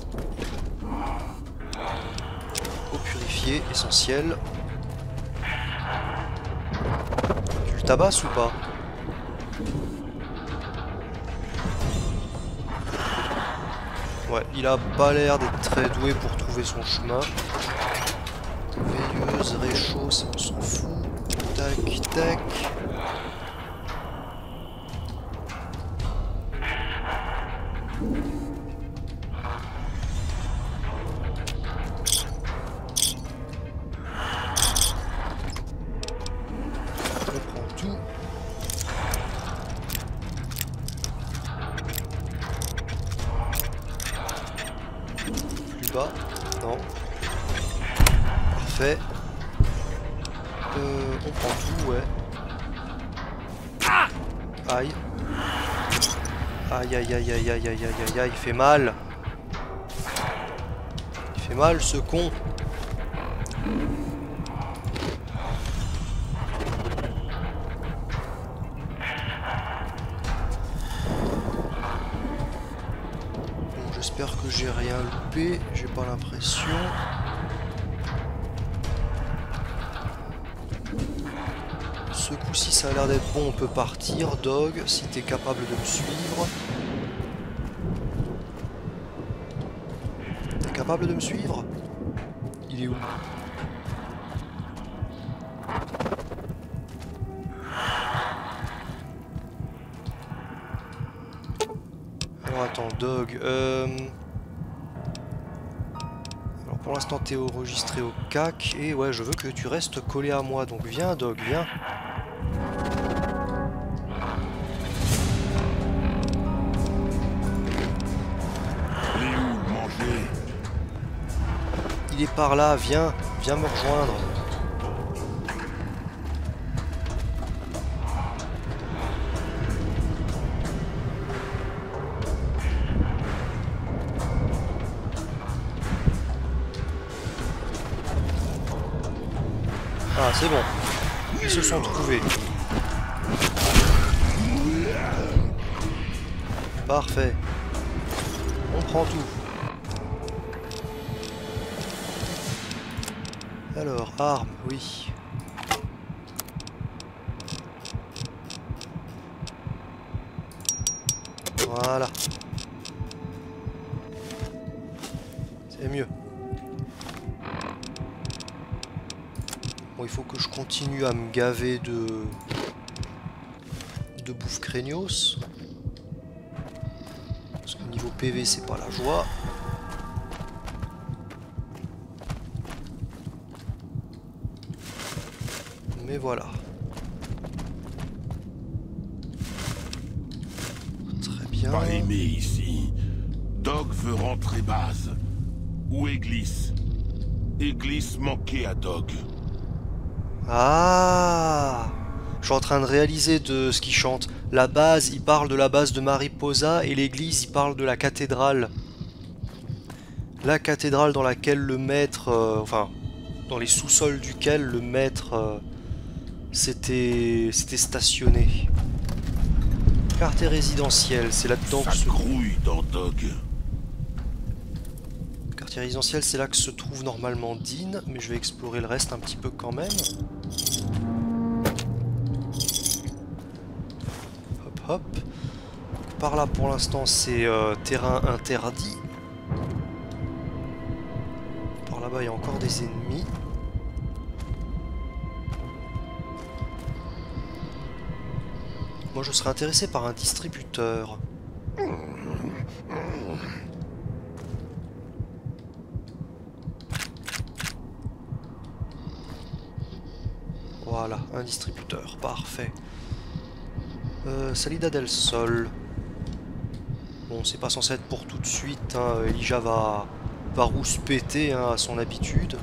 Speaker 1: Eau purifiée, essentiel. Tu le tabasses ou pas? Ouais, il a pas l'air d'être très doué pour trouver son chemin. Veilleuse, réchaud, ça on s'en fout. Tac, tac. Non. Parfait. On prend tout, ouais. Aïe. Aïe, aïe, aïe, aïe, aïe, aïe, aïe, aïe, aïe, il fait mal. Il fait mal, ce con. J'espère que j'ai rien loupé, j'ai pas l'impression. Ce coup-ci ça a l'air d'être bon, on peut partir, Dog, si t'es capable de me suivre. T'es capable de me suivre? Il est où? Alors attends, Dog, alors pour l'instant t'es enregistré au CAC et ouais je veux que tu restes collé à moi, donc viens Dog, viens. Il est par là, viens, viens me rejoindre. Ah, c'est bon. Ils se sont trouvés. Parfait. On prend tout. Alors, armes, oui. Voilà. C'est mieux. Bon, il faut que je continue à me gaver de bouffe craignos. Parce que niveau PV, c'est pas la joie. Mais voilà.
Speaker 2: Pas aimé ici.
Speaker 4: Dog veut rentrer base. Où est Gliss? Et Gliss manquait à Dog.
Speaker 1: Ah, je suis en train de réaliser de ce qu'il chante. La base, il parle de la base de Mariposa et l'église, il parle de la cathédrale. La cathédrale dans laquelle le maître, enfin, dans les sous-sols duquel le maître s'était stationné. Quartier résidentiel, c'est là-dedans que
Speaker 4: Ça grouille dans Dog.
Speaker 1: Quartier résidentiel, c'est là que se trouve normalement Dean, mais je vais explorer le reste un petit peu quand même. Hop hop. Par là pour l'instant c'est terrain interdit. Par là-bas il y a encore des ennemis. Moi je serais intéressé par un distributeur. Voilà, un distributeur, parfait. Salida del Sol. Bon, c'est pas censé être pour tout de suite, hein. Elijah va rouspéter hein, à son habitude.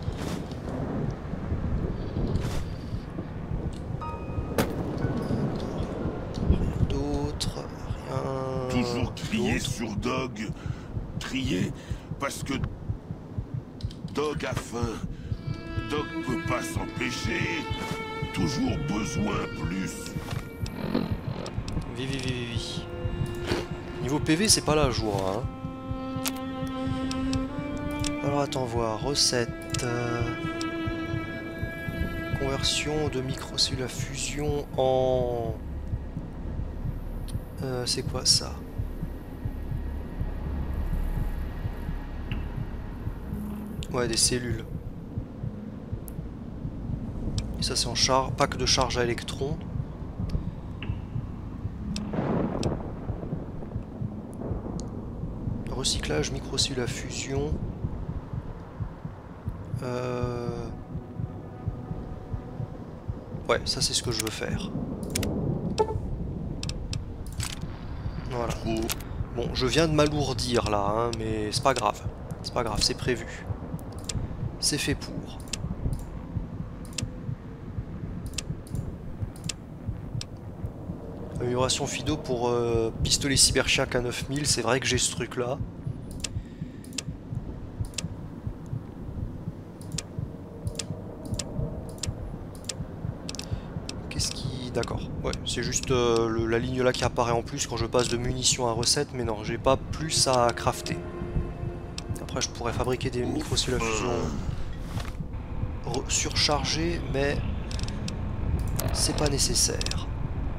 Speaker 1: Rien d'autre, rien...
Speaker 4: Toujours crier sur Dog. Crier parce que Dog a faim. Dog peut pas s'empêcher. Toujours besoin plus.
Speaker 1: Vi. Niveau PV, c'est pas la joie. Hein. Alors attends voir. Recette. Conversion de microcellules à fusion en... c'est quoi ça? Ouais, des cellules. Et ça c'est en pack de charge à électrons. Recyclage, microcellules à fusion. Ouais, ça c'est ce que je veux faire. Voilà. Bon, je viens de m'alourdir là, hein, mais c'est pas grave. C'est pas grave, c'est prévu. C'est fait pour. Amélioration Fido pour pistolet cyberchien K9000, c'est vrai que j'ai ce truc là. Qu'est-ce qui... D'accord, ouais, c'est juste la ligne là qui apparaît en plus quand je passe de munitions à recette, mais non, j'ai pas plus à crafter. Après je pourrais fabriquer des microcellules à fusion surchargées, mais c'est pas nécessaire.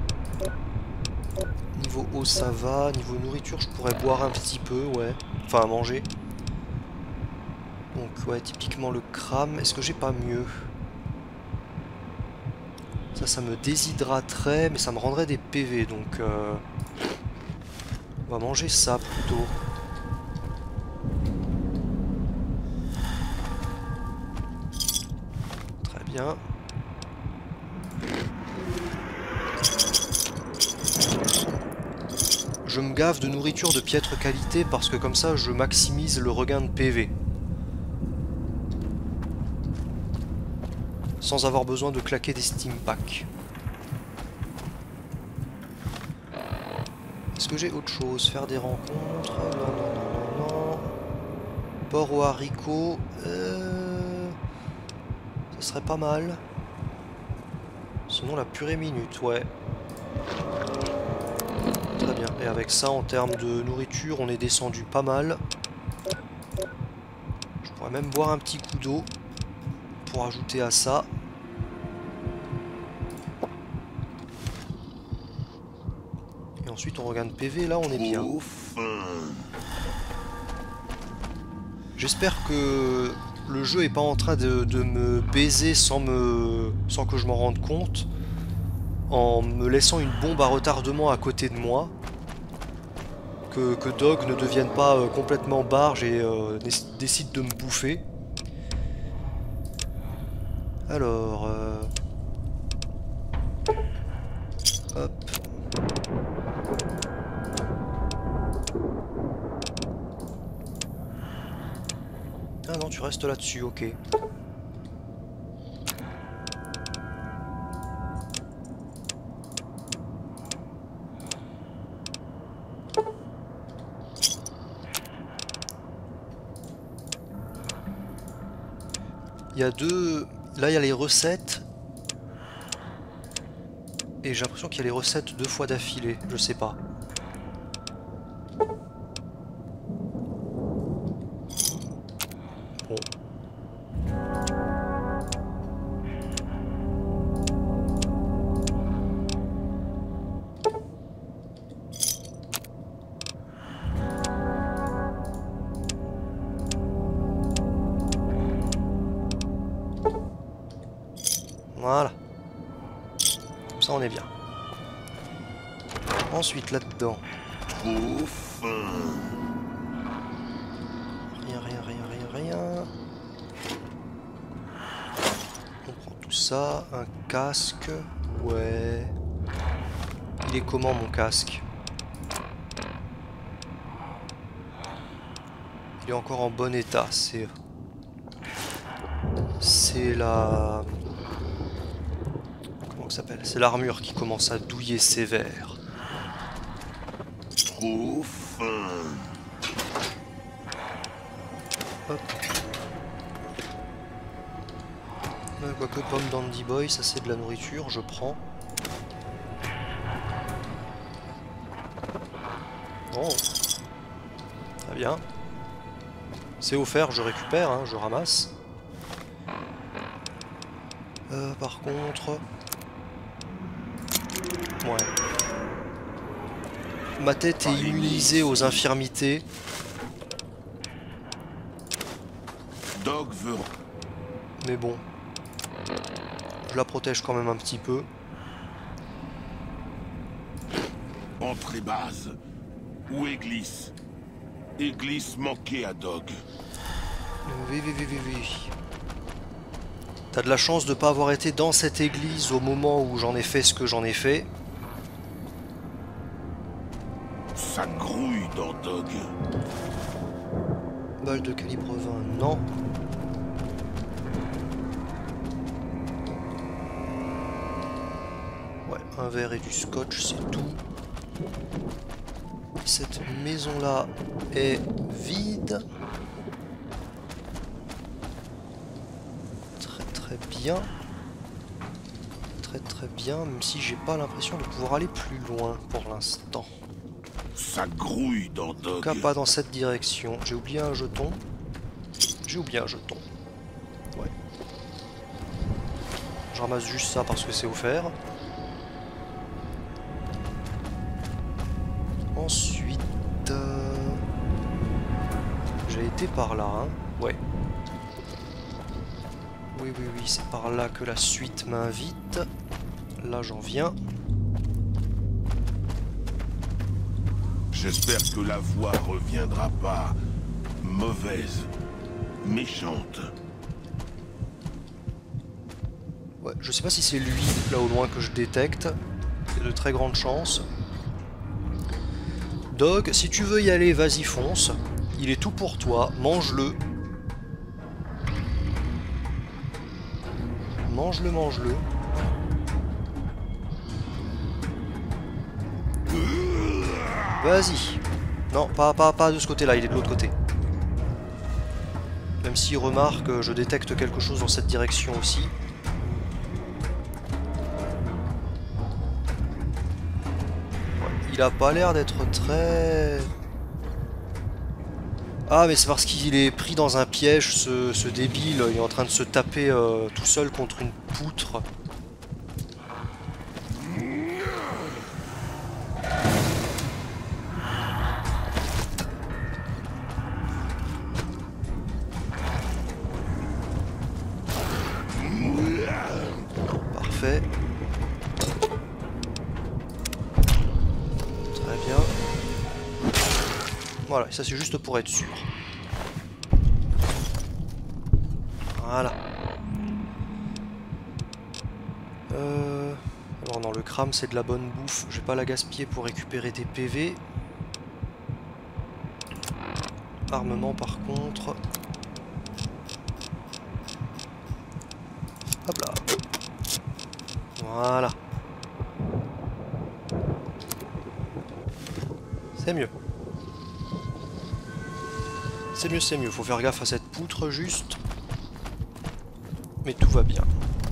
Speaker 1: Niveau eau ça va, niveau nourriture je pourrais boire un petit peu, ouais, enfin à manger. Donc ouais, typiquement le crame, est-ce que j'ai pas mieux? Ça me déshydraterait, mais ça me rendrait des PV, donc on va manger ça plutôt. Très bien. Je me gave de nourriture de piètre qualité parce que comme ça je maximise le regain de PV. Sans avoir besoin de claquer des steam packs. Est-ce que j'ai autre chose? Faire des rencontres? Non. Porc aux haricots. Ça serait pas mal. Sinon la purée minute, ouais. Très bien. Et avec ça, en termes de nourriture, on est descendu pas mal. Je pourrais même boire un petit coup d'eau pour ajouter à ça. Et ensuite, on regarde PV. Là, on est bien. J'espère que le jeu est pas en train de me baiser sans que je m'en rende compte, en me laissant une bombe à retardement à côté de moi, que Dog ne devienne pas complètement barge et décide de me bouffer. Alors, hop. l'instant tu restes là-dessus, ok. Il y a deux... Là il y a les recettes. Et j'ai l'impression qu'il y a les recettes 2 fois d'affilée, je sais pas. Bon. Voilà. Comme ça on est bien. Ensuite là-dedans.
Speaker 4: Trop fin.
Speaker 1: Rien. On prend tout ça. Un casque. Ouais. Il est comment mon casque? Il est encore en bon état. C'est la... Comment ça s'appelle? C'est l'armure qui commence à douiller sévère.
Speaker 4: Trop fin.
Speaker 1: Hop. Quoique pomme Dandy Boy, ça c'est de la nourriture, je prends. Bon. Très bien. C'est offert, je récupère, hein, je ramasse. Par contre... Ouais. Ma tête est immunisée aux infirmités.
Speaker 4: Dog veut...
Speaker 1: Mais bon. Je la protège quand même un petit peu.
Speaker 4: Entrée base. Où est Glisse? Glisse manqué à Dog.
Speaker 1: Oui. T'as de la chance de pas avoir été dans cette église au moment où j'en ai fait ce que j'en ai fait.
Speaker 4: Ça grouille dans Dog.
Speaker 1: Balle de calibre 20, non. Ouais, un verre et du scotch, c'est tout. Cette maison-là est vide. Très bien. Très bien, même si j'ai pas l'impression de pouvoir aller plus loin pour l'instant.
Speaker 4: Ça grouille dans
Speaker 1: En
Speaker 4: Dog.
Speaker 1: tout cas, pas dans cette direction. J'ai oublié un jeton. Ouais. Je ramasse juste ça parce que c'est offert. Ensuite... J'ai été par là, hein. Ouais. Oui, c'est par là que la suite m'invite. Là, j'en viens.
Speaker 4: J'espère que la voix reviendra pas mauvaise, méchante.
Speaker 1: Ouais, je sais pas si c'est lui, là au loin, que je détecte. Il y a de très grandes chances. Dog, si tu veux y aller, vas-y, fonce. Il est tout pour toi, mange-le. Mange-le. Vas-y. Non, pas de ce côté-là, il est de l'autre côté. Même s'il remarque, je détecte quelque chose dans cette direction aussi. Ouais, il a pas l'air d'être très... Ah, mais c'est parce qu'il est pris dans un piège, ce débile. Il est en train de se taper tout seul contre une poutre. Parfait. Très bien. Voilà, ça c'est juste pour être sûr. Voilà. Alors non, le crâne c'est de la bonne bouffe. Je vais pas la gaspiller pour récupérer des PV. Armement par contre. Voilà. C'est mieux. C'est mieux, c'est mieux. Faut faire gaffe à cette poutre juste. Mais tout va bien.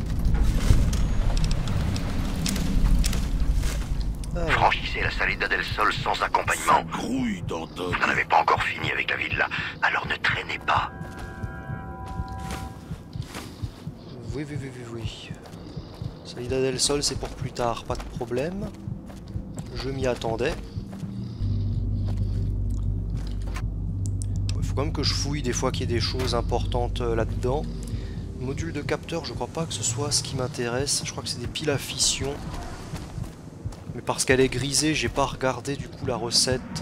Speaker 1: Alors.
Speaker 3: Franchissez la salida del Sol sans accompagnement.
Speaker 4: Grouille dans Dog.
Speaker 3: Vous n'en avez pas encore fini avec la villa, alors ne traînez pas.
Speaker 1: Oui, oui, oui, oui, oui. Salida del Sol, c'est pour plus tard, pas de problème. Je m'y attendais. Il faut quand même que je fouille des fois qu'il y ait des choses importantes là-dedans. Module de capteur, je crois pas que ce soit ce qui m'intéresse. Je crois que c'est des piles à fission. Mais parce qu'elle est grisée, j'ai pas regardé du coup la recette.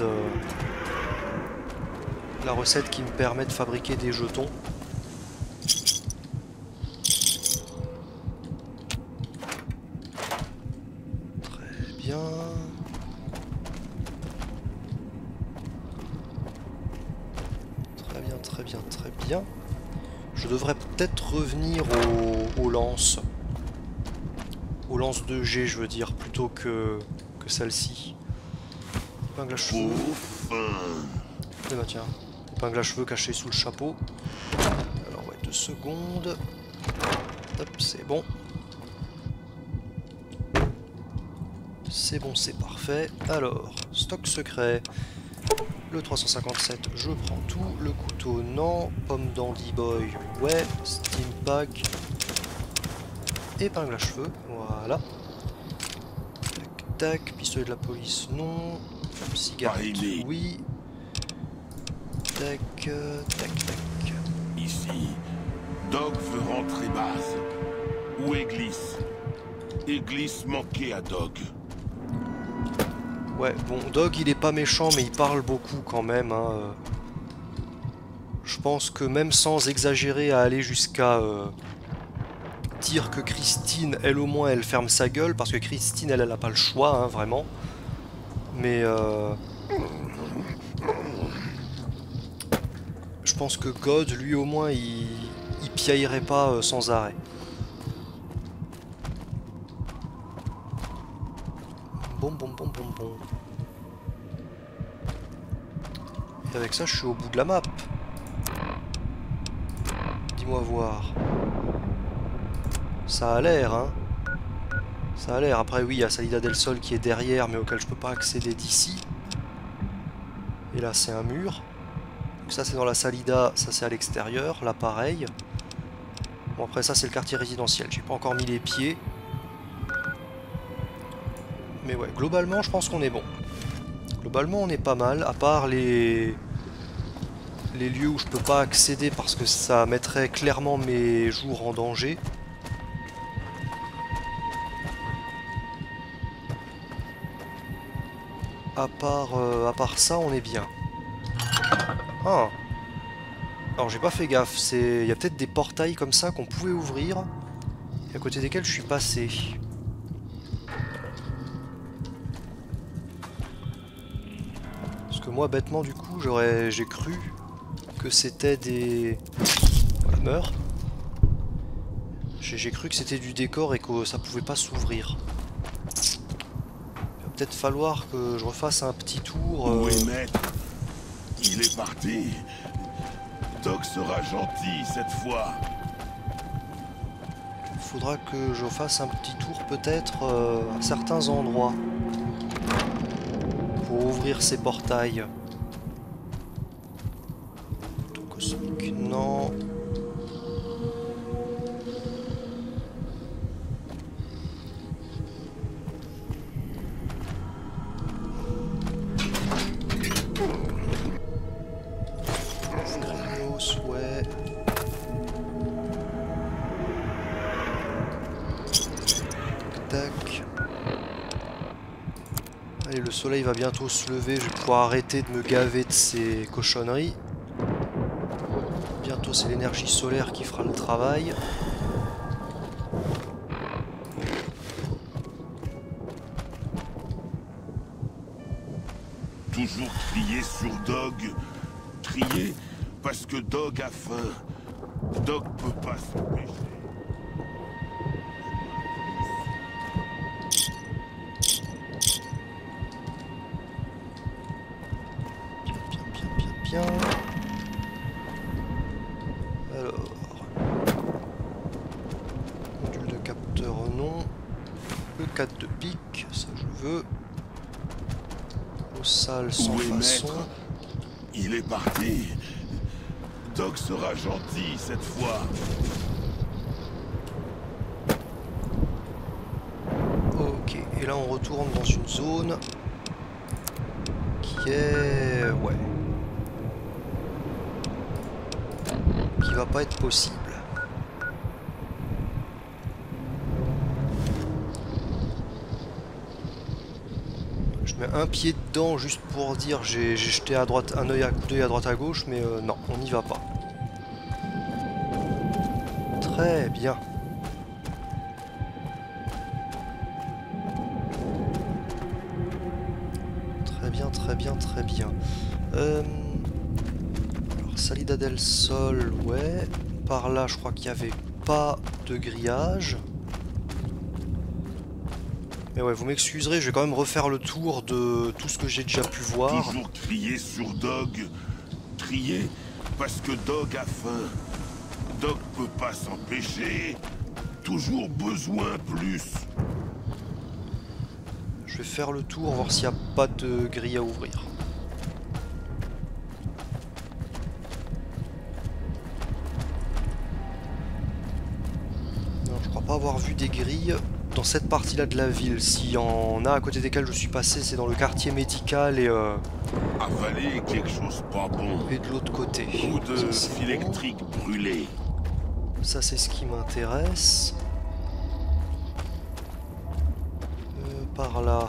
Speaker 1: La recette qui me permet de fabriquer des jetons. Très bien. Très bien, très bien, très bien. Je devrais peut-être revenir aux lances. Aux lances de G, je veux dire, plutôt que celle-ci. Épingle à cheveux. Eh ben tiens, épingle à cheveux cachée sous le chapeau. Alors ouais, 2 secondes. Hop, c'est bon. C'est bon, c'est parfait. Alors, stock secret. Le 357, je prends tout. Le couteau, non. Pomme Dandy Boy, ouais. Steam Pack. Épingle à cheveux, voilà. Tac, tac. Pistolet de la police, non. Cigarette, oui. Tac, tac, tac.
Speaker 4: Ici, Dog veut rentrer base. Où est Gliss? Et Gliss manquait à Dog.
Speaker 1: Ouais, bon, Dog il est pas méchant, mais il parle beaucoup quand même. Hein. Je pense que même sans exagérer à aller jusqu'à dire que Christine, elle au moins, elle ferme sa gueule, parce que Christine, elle a pas le choix, hein, vraiment. Mais je pense que God, lui au moins, il piaillerait pas sans arrêt. Bon, bon, bon, bon, bon. Et avec ça, je suis au bout de la map. Dis-moi voir. Ça a l'air, hein. Ça a l'air. Après, oui, il y a Salida del Sol qui est derrière, mais auquel je peux pas accéder d'ici. Et là, c'est un mur. Donc ça, c'est dans la Salida. Ça, c'est à l'extérieur. Là, pareil. Bon, après, ça, c'est le quartier résidentiel. J'ai pas encore mis les pieds. Mais ouais, globalement, je pense qu'on est bon. Globalement, on est pas mal, à part les lieux où je peux pas accéder parce que ça mettrait clairement mes jours en danger. À part ça, on est bien. Ah. Alors, j'ai pas fait gaffe. Il y a peut-être des portails comme ça qu'on pouvait ouvrir, et à côté desquels je suis passé. Que moi bêtement du coup j'ai cru que c'était des... Voilà, meurt. J'ai cru que c'était du décor et que ça pouvait pas s'ouvrir. Il va peut-être falloir que je refasse un petit tour.
Speaker 4: Où est Maître? Il est parti. Dog sera gentil cette fois.
Speaker 1: Il faudra que je fasse un petit tour peut-être à certains endroits. Pour ouvrir ces portails. Cosmique, non. Grimos, ouais. Tac. Allez, le soleil va bientôt se lever, je vais pouvoir arrêter de me gaver de ces cochonneries. Bientôt c'est l'énergie solaire qui fera le travail.
Speaker 4: Toujours crier sur Dog. Crier parce que Dog a faim. Dog peut pas s'empêcher.
Speaker 1: bien. Alors... Module de capteur, non. Le 4 de pique, ça je veux. Au sale sans
Speaker 4: Où est
Speaker 1: façon.
Speaker 4: Maître? Il est parti. Dog sera gentil cette fois.
Speaker 1: Ok, et là on retourne dans une zone qui est... ouais. Qui va pas être possible. Je mets un pied dedans juste pour dire j'ai jeté à droite un œil à droite à gauche, mais non, on n'y va pas. Très bien. Très bien, très bien, très bien. Alors, Salida del Sol, ouais. Par là, je crois qu'il n'y avait pas de grillage. Mais ouais, vous m'excuserez, je vais quand même refaire le tour de tout ce que j'ai déjà pu voir.
Speaker 4: Toujours crier sur Dog. Crier parce que Dog a faim. Dog peut pas s'empêcher. Toujours besoin plus.
Speaker 1: Je vais faire le tour, voir s'il n'y a pas de grille à ouvrir. Non, je crois pas avoir vu des grilles dans cette partie-là de la ville. S'il y en a à côté desquelles je suis passé, c'est dans le quartier médical et
Speaker 4: Avaler quelque chose pas bon.
Speaker 1: de l'autre côté.
Speaker 4: Ou de
Speaker 1: Ça, c'est
Speaker 4: fil
Speaker 1: bon.
Speaker 4: électrique brûlé.
Speaker 1: Ça, c'est ce qui m'intéresse. Par là.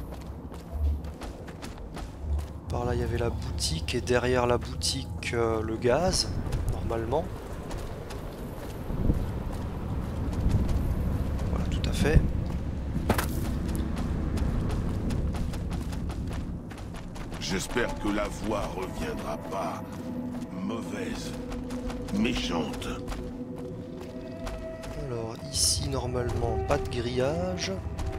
Speaker 1: Par là, il y avait la boutique et derrière la boutique, le gaz, normalement. Voilà, tout à fait.
Speaker 4: J'espère que la voix reviendra pas mauvaise, méchante.
Speaker 1: Alors, ici, normalement, pas de grillage.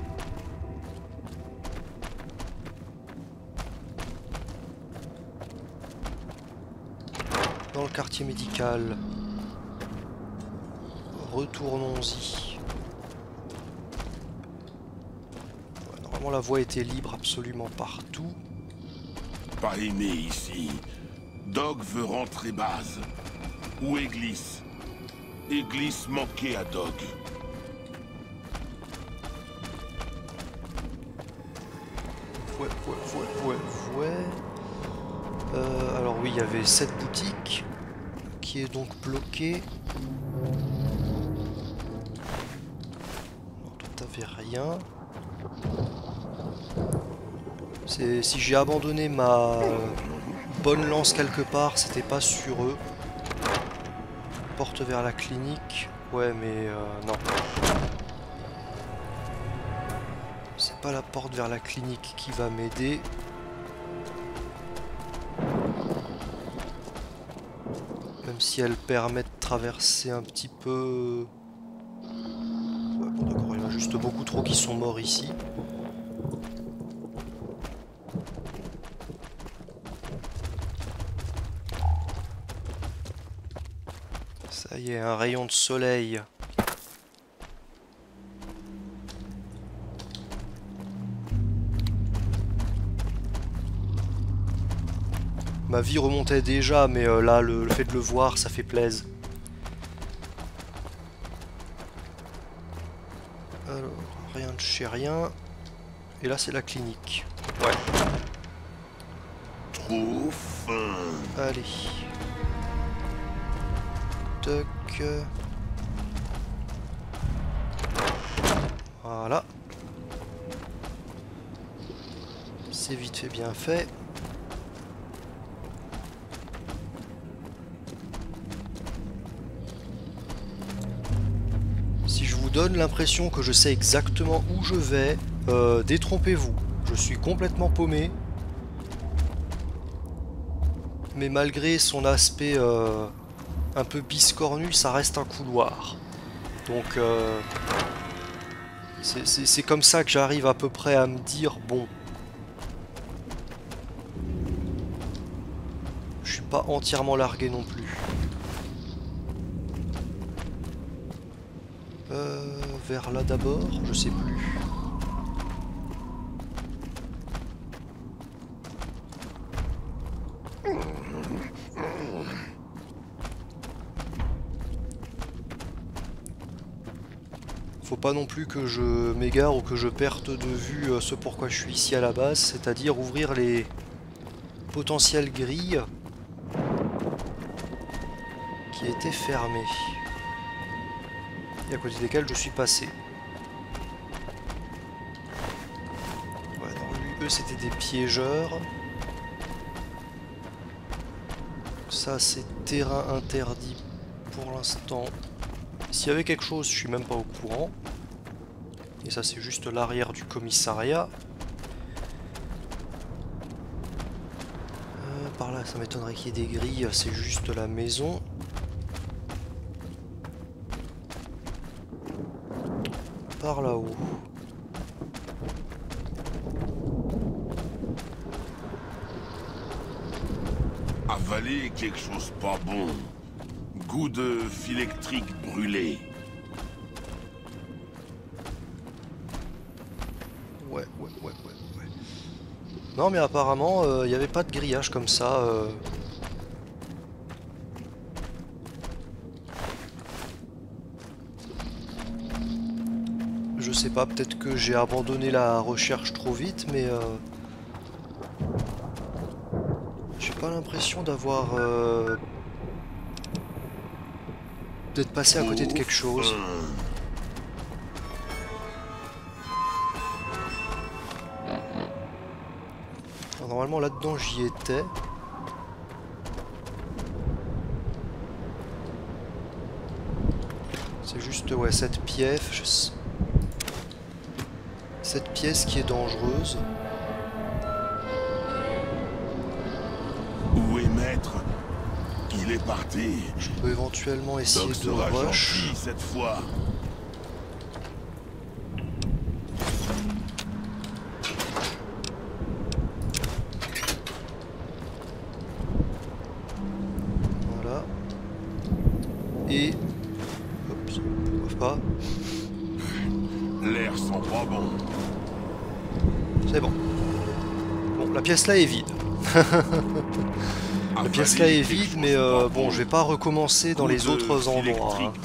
Speaker 1: Dans le quartier médical. Retournons-y. Ouais, normalement, la voie était libre absolument partout.
Speaker 4: Pas aimé ici. Dog veut rentrer base. Où est Gliss? Et Gliss manquait à Dog.
Speaker 1: Ouais. Alors oui, il y avait cette boutique qui est donc bloquée. Non, toi t'avais rien. Si j'ai abandonné ma bonne lance quelque part, c'était pas sur eux. Porte vers la clinique. Ouais, mais non. C'est pas la porte vers la clinique qui va m'aider. Même si elle permet de traverser un petit peu... Ouais, bon d'accord, il y en a juste beaucoup trop qui sont morts ici. Ça y est, un rayon de soleil. Ma vie remontait déjà, mais là, le fait de le voir, ça fait plaisir. Alors, rien de chez rien. Et là, c'est la clinique. Ouais.
Speaker 4: Trop fin.
Speaker 1: Allez. Toc. Voilà. C'est vite fait, bien fait. Si je vous donne l'impression que je sais exactement où je vais, détrompez-vous. Je suis complètement paumé. Mais malgré son aspect un peu biscornu, ça reste un couloir. Donc c'est comme ça que j'arrive à peu près à me dire, bon, je suis pas entièrement largué non plus. Vers là d'abord, je sais plus. Faut pas non plus que je m'égare ou que je perde de vue ce pourquoi je suis ici à la base, c'est-à-dire ouvrir les potentielles grilles qui étaient fermées et à côté desquelles je suis passé. Ouais, non, lui, eux c'était des piégeurs. Ça c'est terrain interdit pour l'instant. S'il y avait quelque chose, je suis même pas au courant. Et ça c'est juste l'arrière du commissariat. Par là, ça m'étonnerait qu'il y ait des grilles, c'est juste la maison. Par là-haut.
Speaker 4: Avaler quelque chose pas bon. Goût de fil électrique brûlé.
Speaker 1: Ouais. Non mais apparemment, il n'y avait pas de grillage comme ça. Je sais pas, peut-être que j'ai abandonné la recherche trop vite, mais j'ai pas l'impression d'avoir d'être passé à côté de quelque chose. Alors, normalement là-dedans j'y étais. C'est juste ouais cette pièce. Cette pièce qui est dangereuse.
Speaker 4: Où est Maître? Il est parti.
Speaker 1: Je peux éventuellement essayer
Speaker 4: Doc
Speaker 1: de
Speaker 4: sera
Speaker 1: rush.
Speaker 4: gentil cette fois.
Speaker 1: Voilà. Et... Oups, on pas.
Speaker 4: L'air sent pas bon.
Speaker 1: C'est bon. Bon, la pièce là est vide. La pièce là est vide, mais bon, je vais pas recommencer dans les autres endroits. Hein.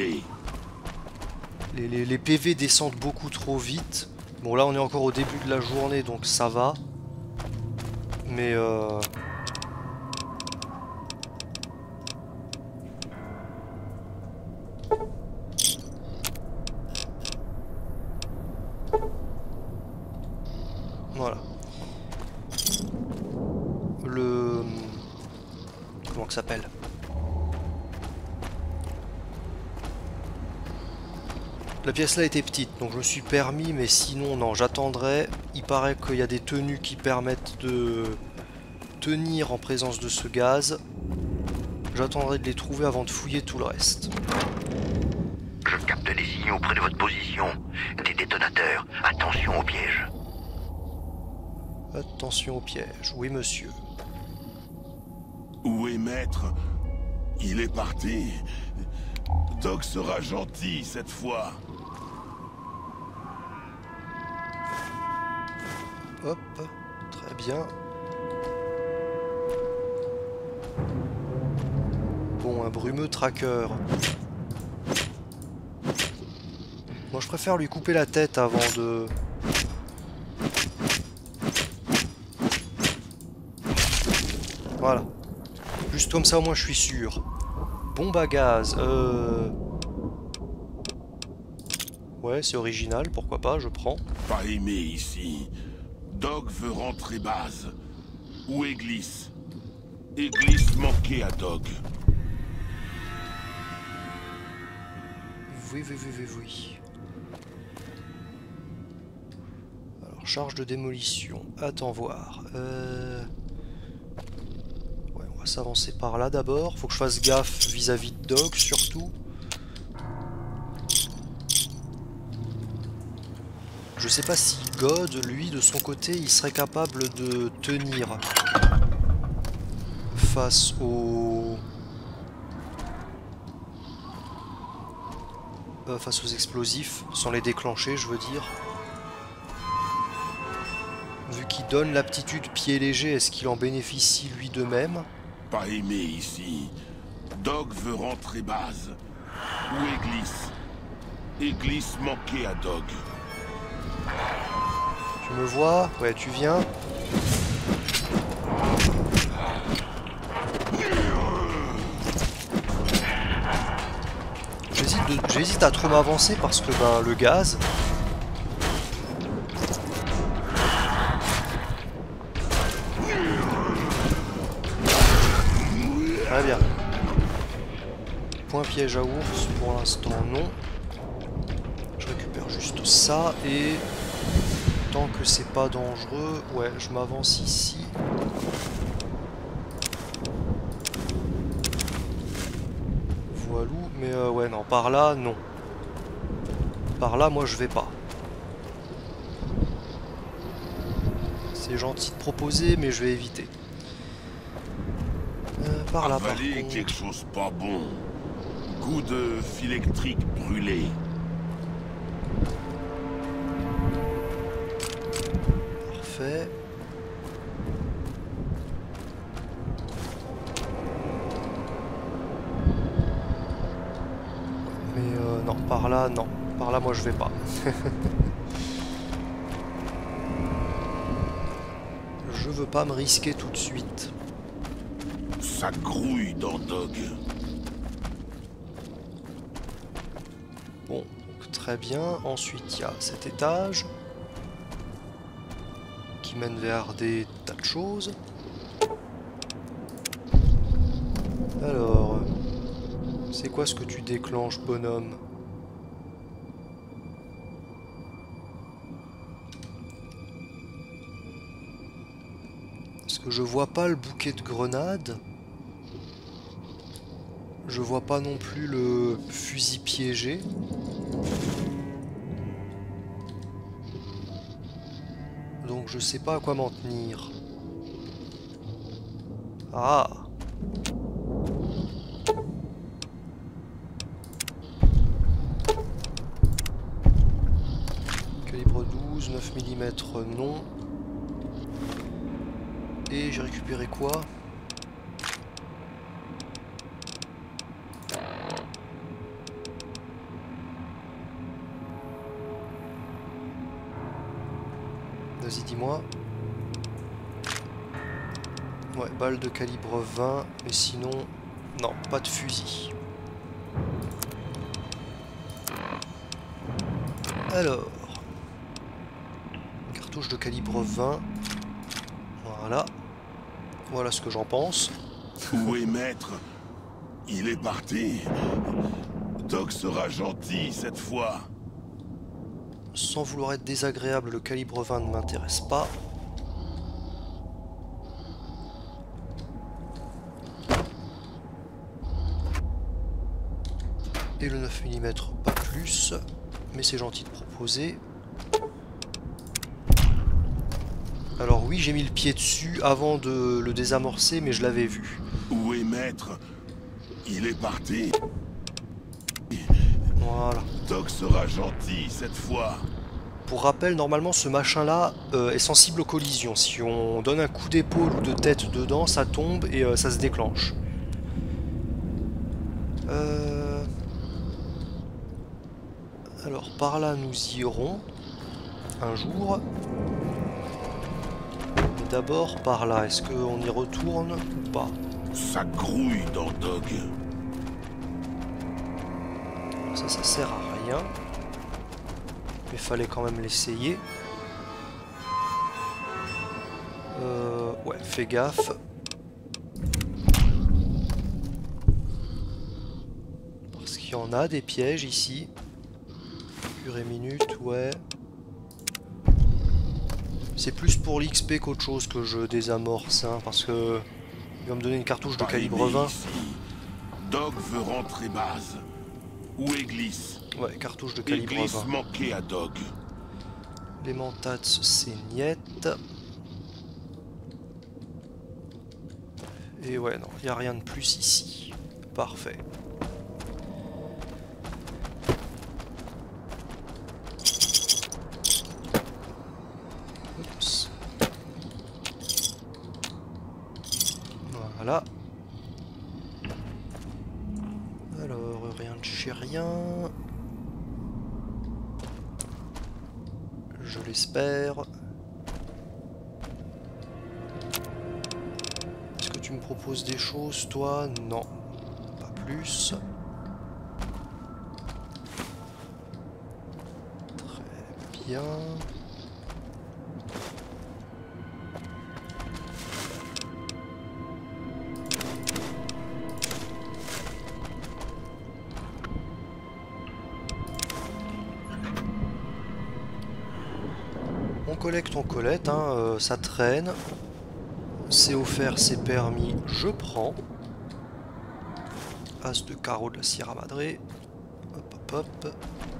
Speaker 1: Les PV descendent beaucoup trop vite. Bon, là on est encore au début de la journée, donc ça va. Mais voilà. Comment que ça s'appelle? La pièce là était petite, donc je me suis permis, mais sinon non, j'attendrai. Il paraît qu'il y a des tenues qui permettent de tenir en présence de ce gaz. J'attendrai de les trouver avant de fouiller tout le reste.
Speaker 3: Je capte des signaux près de votre position. Des détonateurs. Attention aux pièges.
Speaker 1: Attention au piège, oui monsieur.
Speaker 4: Où est Maître? Il est parti. Doc sera gentil cette fois.
Speaker 1: Hop, très bien. Bon, un brumeux tracker. Moi je préfère lui couper la tête avant de... Voilà. Juste comme ça au moins je suis sûr. Bombe à gaz. Ouais, c'est original, pourquoi pas, je prends.
Speaker 4: Pas aimé ici. Doc veut rentrer base. Où est Gliss? Et Gliss manquait à Doc.
Speaker 1: Oui. Alors, charge de démolition. Attends voir. Ouais, on va s'avancer par là d'abord. Faut que je fasse gaffe vis-à-vis de Doc, surtout. Je sais pas si God, lui, de son côté, il serait capable de tenir face aux explosifs, sans les déclencher, je veux dire. Vu qu'il donne l'aptitude pied léger, est-ce qu'il en bénéficie lui de même?
Speaker 4: Pas aimé ici. Dog veut rentrer base. Où est Glisse? Et Glisse manquait à Dog.
Speaker 1: Tu me vois? Ouais, tu viens. J'hésite à trop m'avancer parce que ben, le gaz... Très bien. Point piège à ours, pour l'instant non. Je récupère juste ça et... Tant que c'est pas dangereux, ouais, je m'avance ici. Voilou, mais ouais, non, par là, non. Par là, moi, je vais pas. C'est gentil de proposer, mais je vais éviter. Par là, par
Speaker 4: Avaler
Speaker 1: contre...
Speaker 4: quelque chose pas bon. Goût de fil électrique brûlé.
Speaker 1: Parfait. Mais non, par là, non. Par là, moi, je vais pas. Je veux pas me risquer tout de suite.
Speaker 4: Ça grouille dans Dog.
Speaker 1: Bon, donc, très bien. Ensuite, il y a cet étage qui mène vers des tas de choses. Alors, c'est quoi ce que tu déclenches, bonhomme? Parce que je vois pas le bouquet de grenades. Je vois pas non plus le fusil piégé. Donc je sais pas à quoi m'en tenir. Ah! Calibre 12, 9 mm non. Et j'ai récupéré quoi? Vas-y, dis-moi. Ouais, balle de calibre 20, mais sinon, non, pas de fusil. Alors, cartouche de calibre 20. Voilà. Voilà ce que j'en pense.
Speaker 4: Où est Maître? Il est parti. Dog sera gentil cette fois.
Speaker 1: Sans vouloir être désagréable, le calibre 20 ne m'intéresse pas. Et le 9 mm pas plus, mais c'est gentil de proposer. Alors oui, j'ai mis le pied dessus avant de le désamorcer, mais je l'avais vu.
Speaker 4: Où est Maître? Il est parti.
Speaker 1: Voilà.
Speaker 4: Dog sera gentil cette fois.
Speaker 1: Pour rappel, normalement ce machin-là est sensible aux collisions. Si on donne un coup d'épaule ou de tête dedans, ça tombe et ça se déclenche. Alors par là nous irons un jour. Mais d'abord par là, est-ce qu'on y retourne ou pas?
Speaker 4: Ça grouille dans Dog.
Speaker 1: Ça sert à rien. Mais fallait quand même l'essayer. Ouais, fais gaffe. Parce qu'il y en a des pièges ici. Pure et minute, ouais. C'est plus pour l'XP qu'autre chose que je désamorce, hein, parce que il va me donner une cartouche de calibre 20.
Speaker 4: Ici. Dog veut rentrer base. Où est Glisse?
Speaker 1: Ouais, cartouche de calibre
Speaker 4: Glisse
Speaker 1: 20.
Speaker 4: manquait à Dog.
Speaker 1: Les mentats, c'est niette. Et ouais, non, il n'y a rien de plus ici. Parfait. Oups. Voilà. Alors, rien de chez rien. Je l'espère. Est-ce que tu me proposes des choses, toi? Non. Pas plus. Très bien. On collecte, hein, ça traîne. C'est offert, c'est permis, je prends. As de carreau de la Sierra Madre. Hop, hop, hop.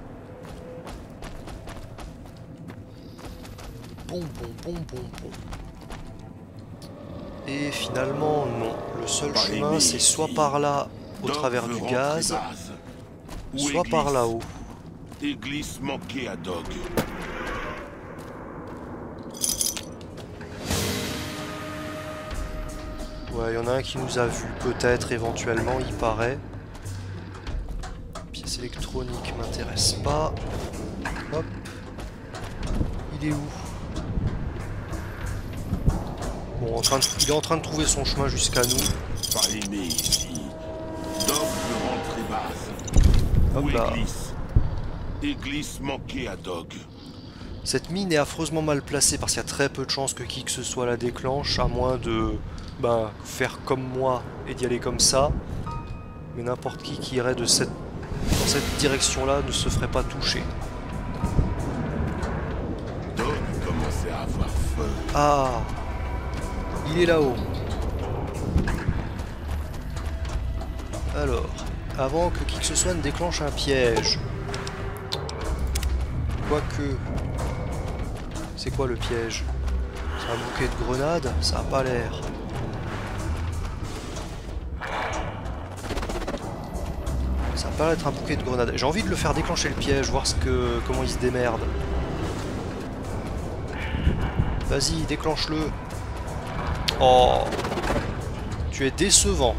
Speaker 1: Bon. Et finalement, non. Le seul chemin, c'est soit par là, au travers du gaz, soit par là-haut.
Speaker 4: Église manquée à Dog.
Speaker 1: Ouais, il y en a un qui nous a vu, peut-être, éventuellement, il paraît. Pièce électronique m'intéresse pas. Hop. Il est où? Bon, il est en train de trouver son chemin jusqu'à nous.
Speaker 4: Pas aimé ici. Dog de rentrée basse.
Speaker 1: Hop
Speaker 4: Ou
Speaker 1: là.
Speaker 4: Église manquée à Dog.
Speaker 1: Cette mine est affreusement mal placée parce qu'il y a très peu de chances que qui que ce soit la déclenche, à moins de faire comme moi et d'y aller comme ça. Mais n'importe qui irait dans cette direction-là ne se ferait pas toucher.
Speaker 4: Dog commençait à avoir faim.
Speaker 1: Ah, il est là-haut. Alors, avant que qui que ce soit ne déclenche un piège. Quoique... C'est quoi le piège? C'est un bouquet de grenades? Ça a pas l'air. Ça a pas l'air d'être un bouquet de grenades. J'ai envie de le faire déclencher le piège, voir comment il se démerde. Vas-y, déclenche-le. Oh, tu es décevant.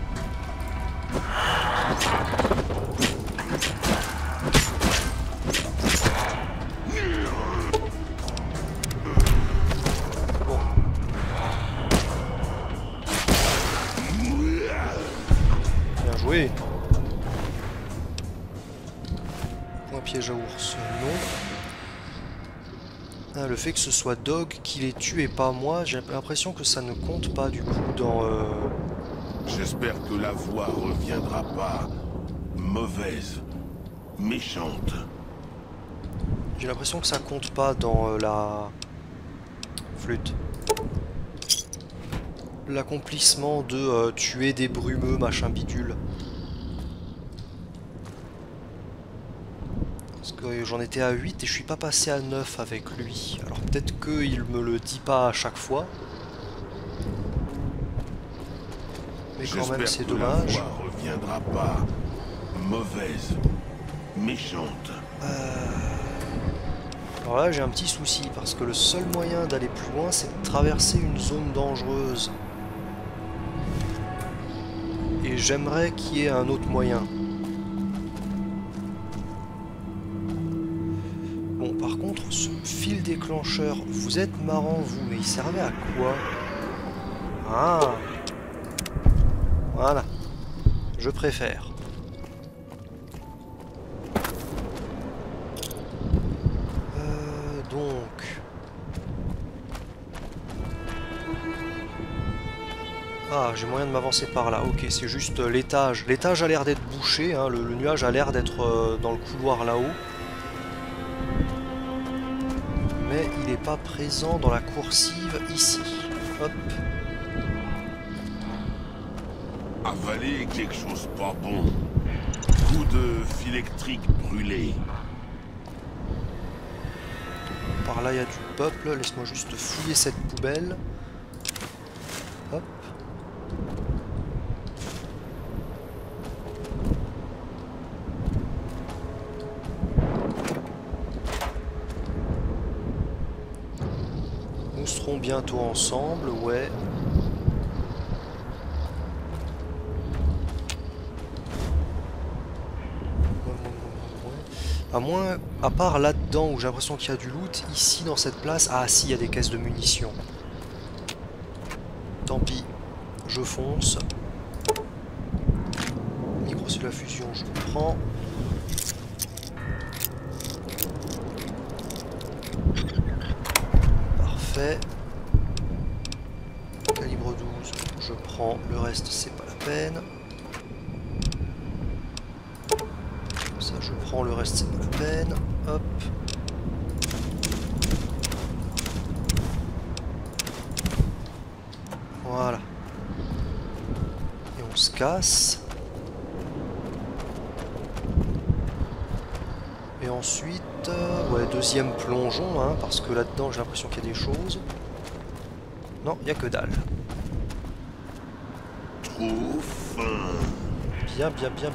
Speaker 1: Bon. Bien joué. Point piège à ours, non. Ah, le fait que ce soit Dog qui les tue et pas moi, j'ai l'impression que ça ne compte pas du coup dans...
Speaker 4: J'espère que la voix reviendra pas mauvaise, méchante.
Speaker 1: J'ai l'impression que ça compte pas dans la flûte. L'accomplissement de tuer des brumeux, machin bidule. Parce que j'en étais à 8 et je suis pas passé à 9 avec lui. Alors peut-être qu'il me le dit pas à chaque fois. Mais quand même c'est dommage.
Speaker 4: La voix reviendra pas mauvaise, méchante.
Speaker 1: Alors là j'ai un petit souci parce que le seul moyen d'aller plus loin c'est de traverser une zone dangereuse. Et j'aimerais qu'il y ait un autre moyen. Bon par contre ce fil déclencheur, vous êtes marrant vous, mais il servait à quoi? Ah, voilà, je préfère. Donc... Ah, j'ai moyen de m'avancer par là. Ok, c'est juste l'étage. L'étage a l'air d'être bouché, hein. Le nuage a l'air d'être dans le couloir là-haut. Mais il n'est pas présent dans la coursive ici. Hop.
Speaker 4: Avaler quelque chose pas bon. Coup de fil électrique brûlé.
Speaker 1: Par là, il y a du peuple. Laisse-moi juste fouiller cette poubelle. Hop. nous serons bientôt ensemble, ouais. À moins, à part là-dedans où j'ai l'impression qu'il y a du loot, ici dans cette place, ah si, il y a des caisses de munitions. Tant pis, je fonce. Microcellule à fusion, je prends. Parfait. Calibre 12, je prends. Le reste, c'est pas la peine. Ça, je prends. Le reste, c'est pas la peine. Hop. Voilà. Et on se casse. Et ensuite, ouais, deuxième plongeon, hein, parce que là-dedans j'ai l'impression qu'il y a des choses. Non, il n'y a que dalle.
Speaker 4: Trop fin.
Speaker 1: Bien.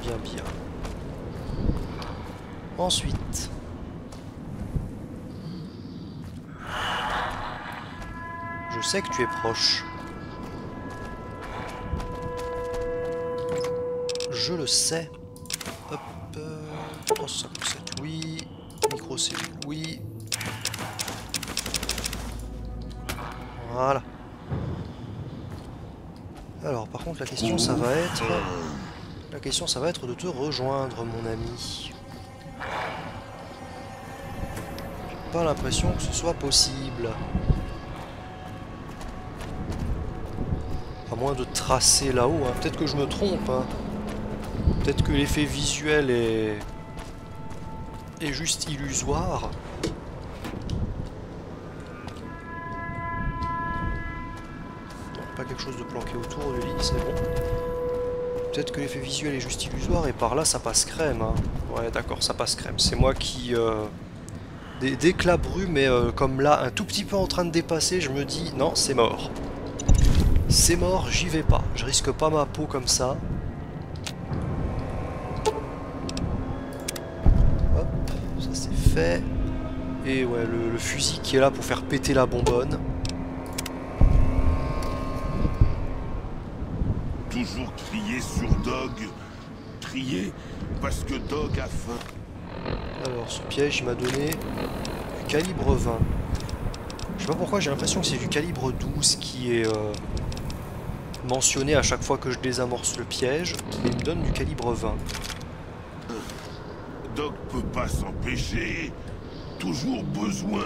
Speaker 1: Ensuite. Je sais que tu es proche. Je le sais. Hop. 357, oui. Microcellule, oui. Voilà. Alors, par contre, la question, ça va être... La question, ça va être de te rejoindre, mon ami. J'ai pas l'impression que ce soit possible. À moins de tracer là-haut, hein. Peut-être que je me trompe, hein. Peut-être que l'effet visuel est juste illusoire. Non, pas quelque chose de planqué autour du lit, c'est bon. Peut-être que l'effet visuel est juste illusoire et par là ça passe crème, hein. Ouais, d'accord, ça passe crème. C'est moi qui... Dès que la brume est comme là, un tout petit peu en train de dépasser, je me dis, non, c'est mort. C'est mort, j'y vais pas. Je risque pas ma peau comme ça. Hop, ça c'est fait. Et ouais, le fusil qui est là pour faire péter la bonbonne.
Speaker 4: Toujours crier sur Dog. Crier parce que Dog a faim.
Speaker 1: Alors, ce piège, il m'a donné du calibre 20. Je sais pas pourquoi, j'ai l'impression que c'est du calibre 12 qui est mentionné à chaque fois que je désamorce le piège, mais il me donne du calibre 20.
Speaker 4: Dog peut pas s'empêcher. Toujours besoin.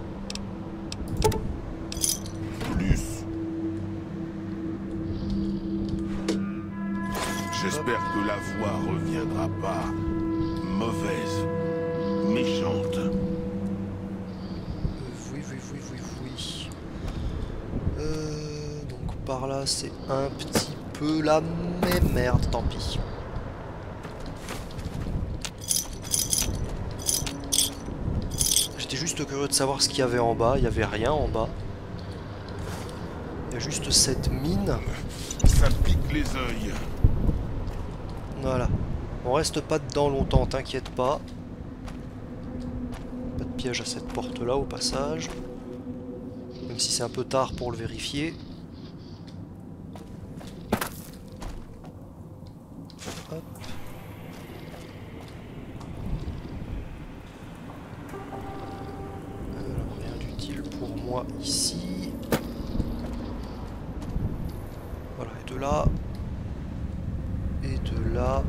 Speaker 4: Plus. J'espère que la voix reviendra pas. Mauvaise. Méchante.
Speaker 1: Oui. Donc par là, c'est un petit peu la même merde, tant pis. J'étais juste curieux de savoir ce qu'il y avait en bas. Il n'y avait rien en bas. Il y a juste cette mine.
Speaker 4: Ça pique les yeux.
Speaker 1: Voilà. On reste pas dedans longtemps, t'inquiète pas. Pas de piège à cette porte là au passage. Même si c'est un peu tard pour le vérifier. Hop. Alors, rien d'utile pour moi ici. Voilà, et de là. Et de là.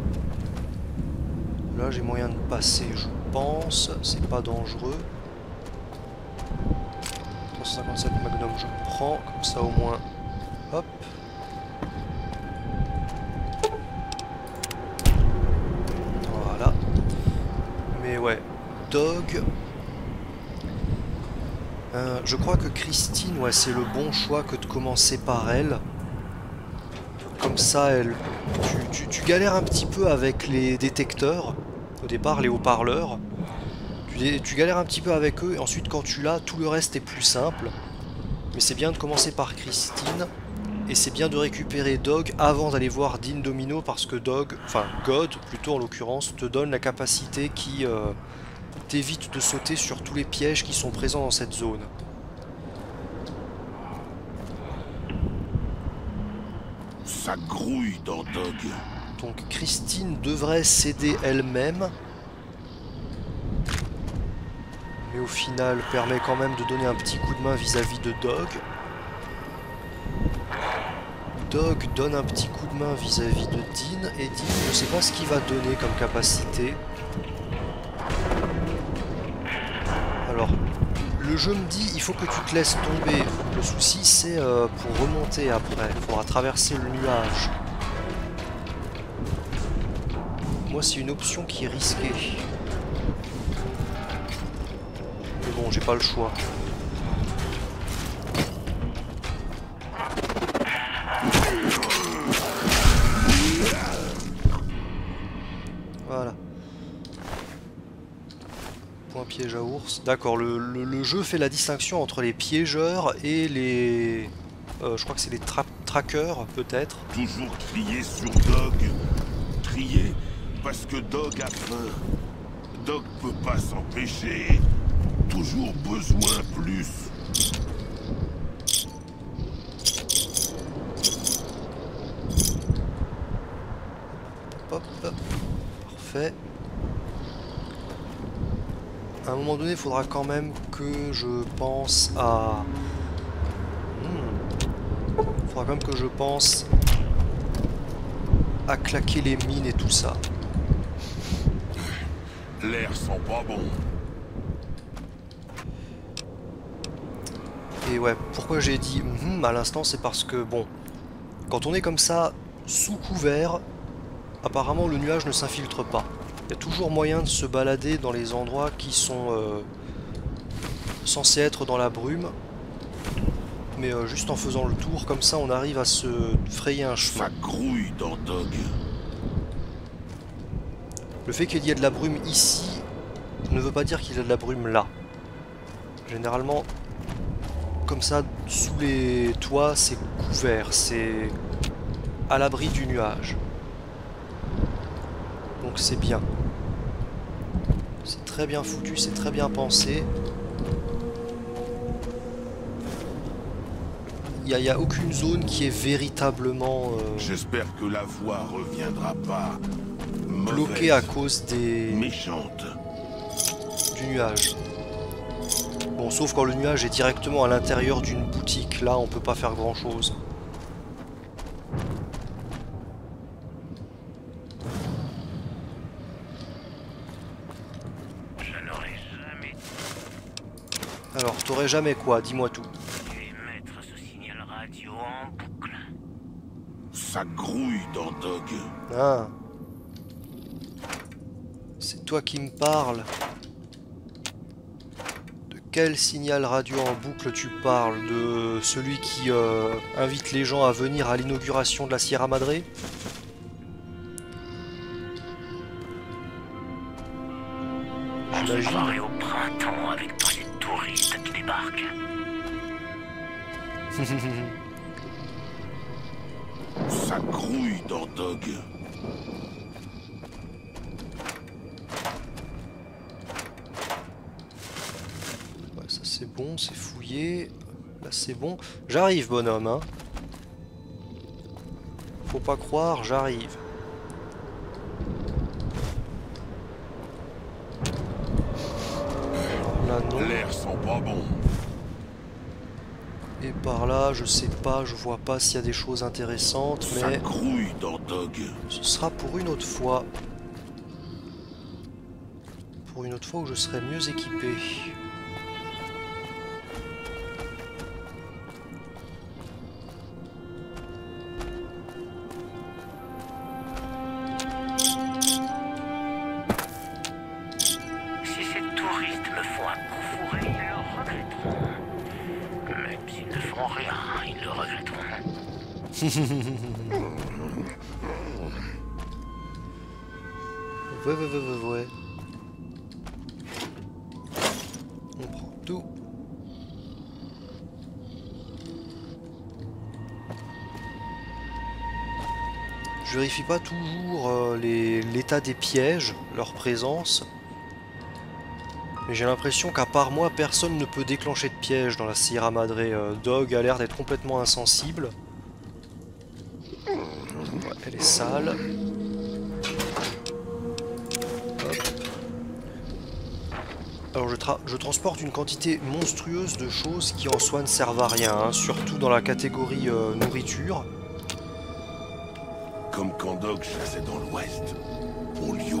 Speaker 1: Là, j'ai moyen de passer, je pense. C'est pas dangereux. 357 Magnum, je prends. Comme ça, au moins. Hop. Voilà. Mais ouais. Dog. Je crois que Christine, ouais, c'est le bon choix que de commencer par elle. Comme ça, tu galères un petit peu avec les détecteurs, au départ, les haut-parleurs. Tu galères un petit peu avec eux, et ensuite, quand tu l'as, tout le reste est plus simple. Mais c'est bien de commencer par Christine, et c'est bien de récupérer Dog avant d'aller voir Dean Domino, parce que Dog, enfin God, plutôt en l'occurrence, te donne la capacité qui t'évite de sauter sur tous les pièges qui sont présents dans cette zone.
Speaker 4: Ça grouille dans Dog.
Speaker 1: Donc Christine devrait céder elle-même. Mais au final permet quand même de donner un petit coup de main vis-à-vis de Dog. Dog donne un petit coup de main vis-à-vis de Dean. Et Dean, je ne sais pas ce qu'il va donner comme capacité. Alors, le jeu me dit, il faut que tu te laisses tomber. Le souci, c'est pour remonter après. Il faudra traverser le nuage. Moi, c'est une option qui est risquée. Mais bon, j'ai pas le choix. Voilà. Point piège à ours. D'accord, le jeu fait la distinction entre les piégeurs et les... je crois que c'est les trackers, peut-être.
Speaker 4: Toujours crier sur Dog. Crier parce que Dog a faim. Dog peut pas s'empêcher. Toujours besoin plus.
Speaker 1: Hop, hop. Parfait. À un moment donné, il faudra quand même que je pense à... Il faudra quand même que je pense à claquer les mines et tout ça.
Speaker 4: L'air sent pas bon.
Speaker 1: Et ouais, pourquoi j'ai dit à l'instant, c'est parce que, bon, quand on est comme ça, sous couvert, apparemment le nuage ne s'infiltre pas. Il y a toujours moyen de se balader dans les endroits qui sont censés être dans la brume. Mais juste en faisant le tour, comme ça on arrive à se frayer un chemin.
Speaker 4: Ça grouille dans Dog.
Speaker 1: Le fait qu'il y ait de la brume ici ne veut pas dire qu'il y a de la brume là. Généralement, comme ça, sous les toits, c'est couvert, c'est à l'abri du nuage. Donc c'est bien. C'est très bien foutu, c'est très bien pensé. Il n'y a aucune zone qui est véritablement
Speaker 4: J'espère que la voix reviendra pas.
Speaker 1: bloquée à cause des...
Speaker 4: méchante.
Speaker 1: du nuage. Bon, sauf quand le nuage est directement à l'intérieur d'une boutique. Là, on peut pas faire grand chose.
Speaker 3: Je n'aurais jamais
Speaker 1: Alors, t'aurais jamais quoi? Dis-moi tout.
Speaker 3: dû émettre ce signal radio en boucle.
Speaker 4: Ça grouille dans Dog.
Speaker 1: Ah. C'est toi qui me parles. De quel signal radio en boucle tu parles? De celui qui invite les gens à venir à l'inauguration de la Sierra Madre?
Speaker 3: On se croirait au printemps avec tous ces touristes qui débarquent.
Speaker 4: Ça grouille dans Dog.
Speaker 1: Ouais, ça c'est bon, c'est fouillé. Là c'est bon. J'arrive, bonhomme, hein. Faut pas croire, j'arrive. Là non.
Speaker 4: L'air sent pas bon.
Speaker 1: Et par là, je sais pas, je vois pas s'il y a des choses intéressantes,
Speaker 4: Ça
Speaker 1: mais
Speaker 4: grouille dans Dog.
Speaker 1: ce sera pour une autre fois. Pour une autre fois où je serai mieux équipé.
Speaker 3: Si ces touristes me font un coup fourré, ils le regretteront. Même s'ils ne feront rien, ils le regretteront.
Speaker 1: Ouais. On prend tout. Je vérifie pas toujours l'état des pièges, leur présence. Mais j'ai l'impression qu'à part moi, personne ne peut déclencher de piège dans la Sierra Madre. Dog a l'air d'être complètement insensible. salle. Hop. Alors je transporte une quantité monstrueuse de choses qui en soi ne servent à rien, hein, surtout dans la catégorie nourriture.
Speaker 4: Comme quand Dog chassait dans l'ouest, au lieu.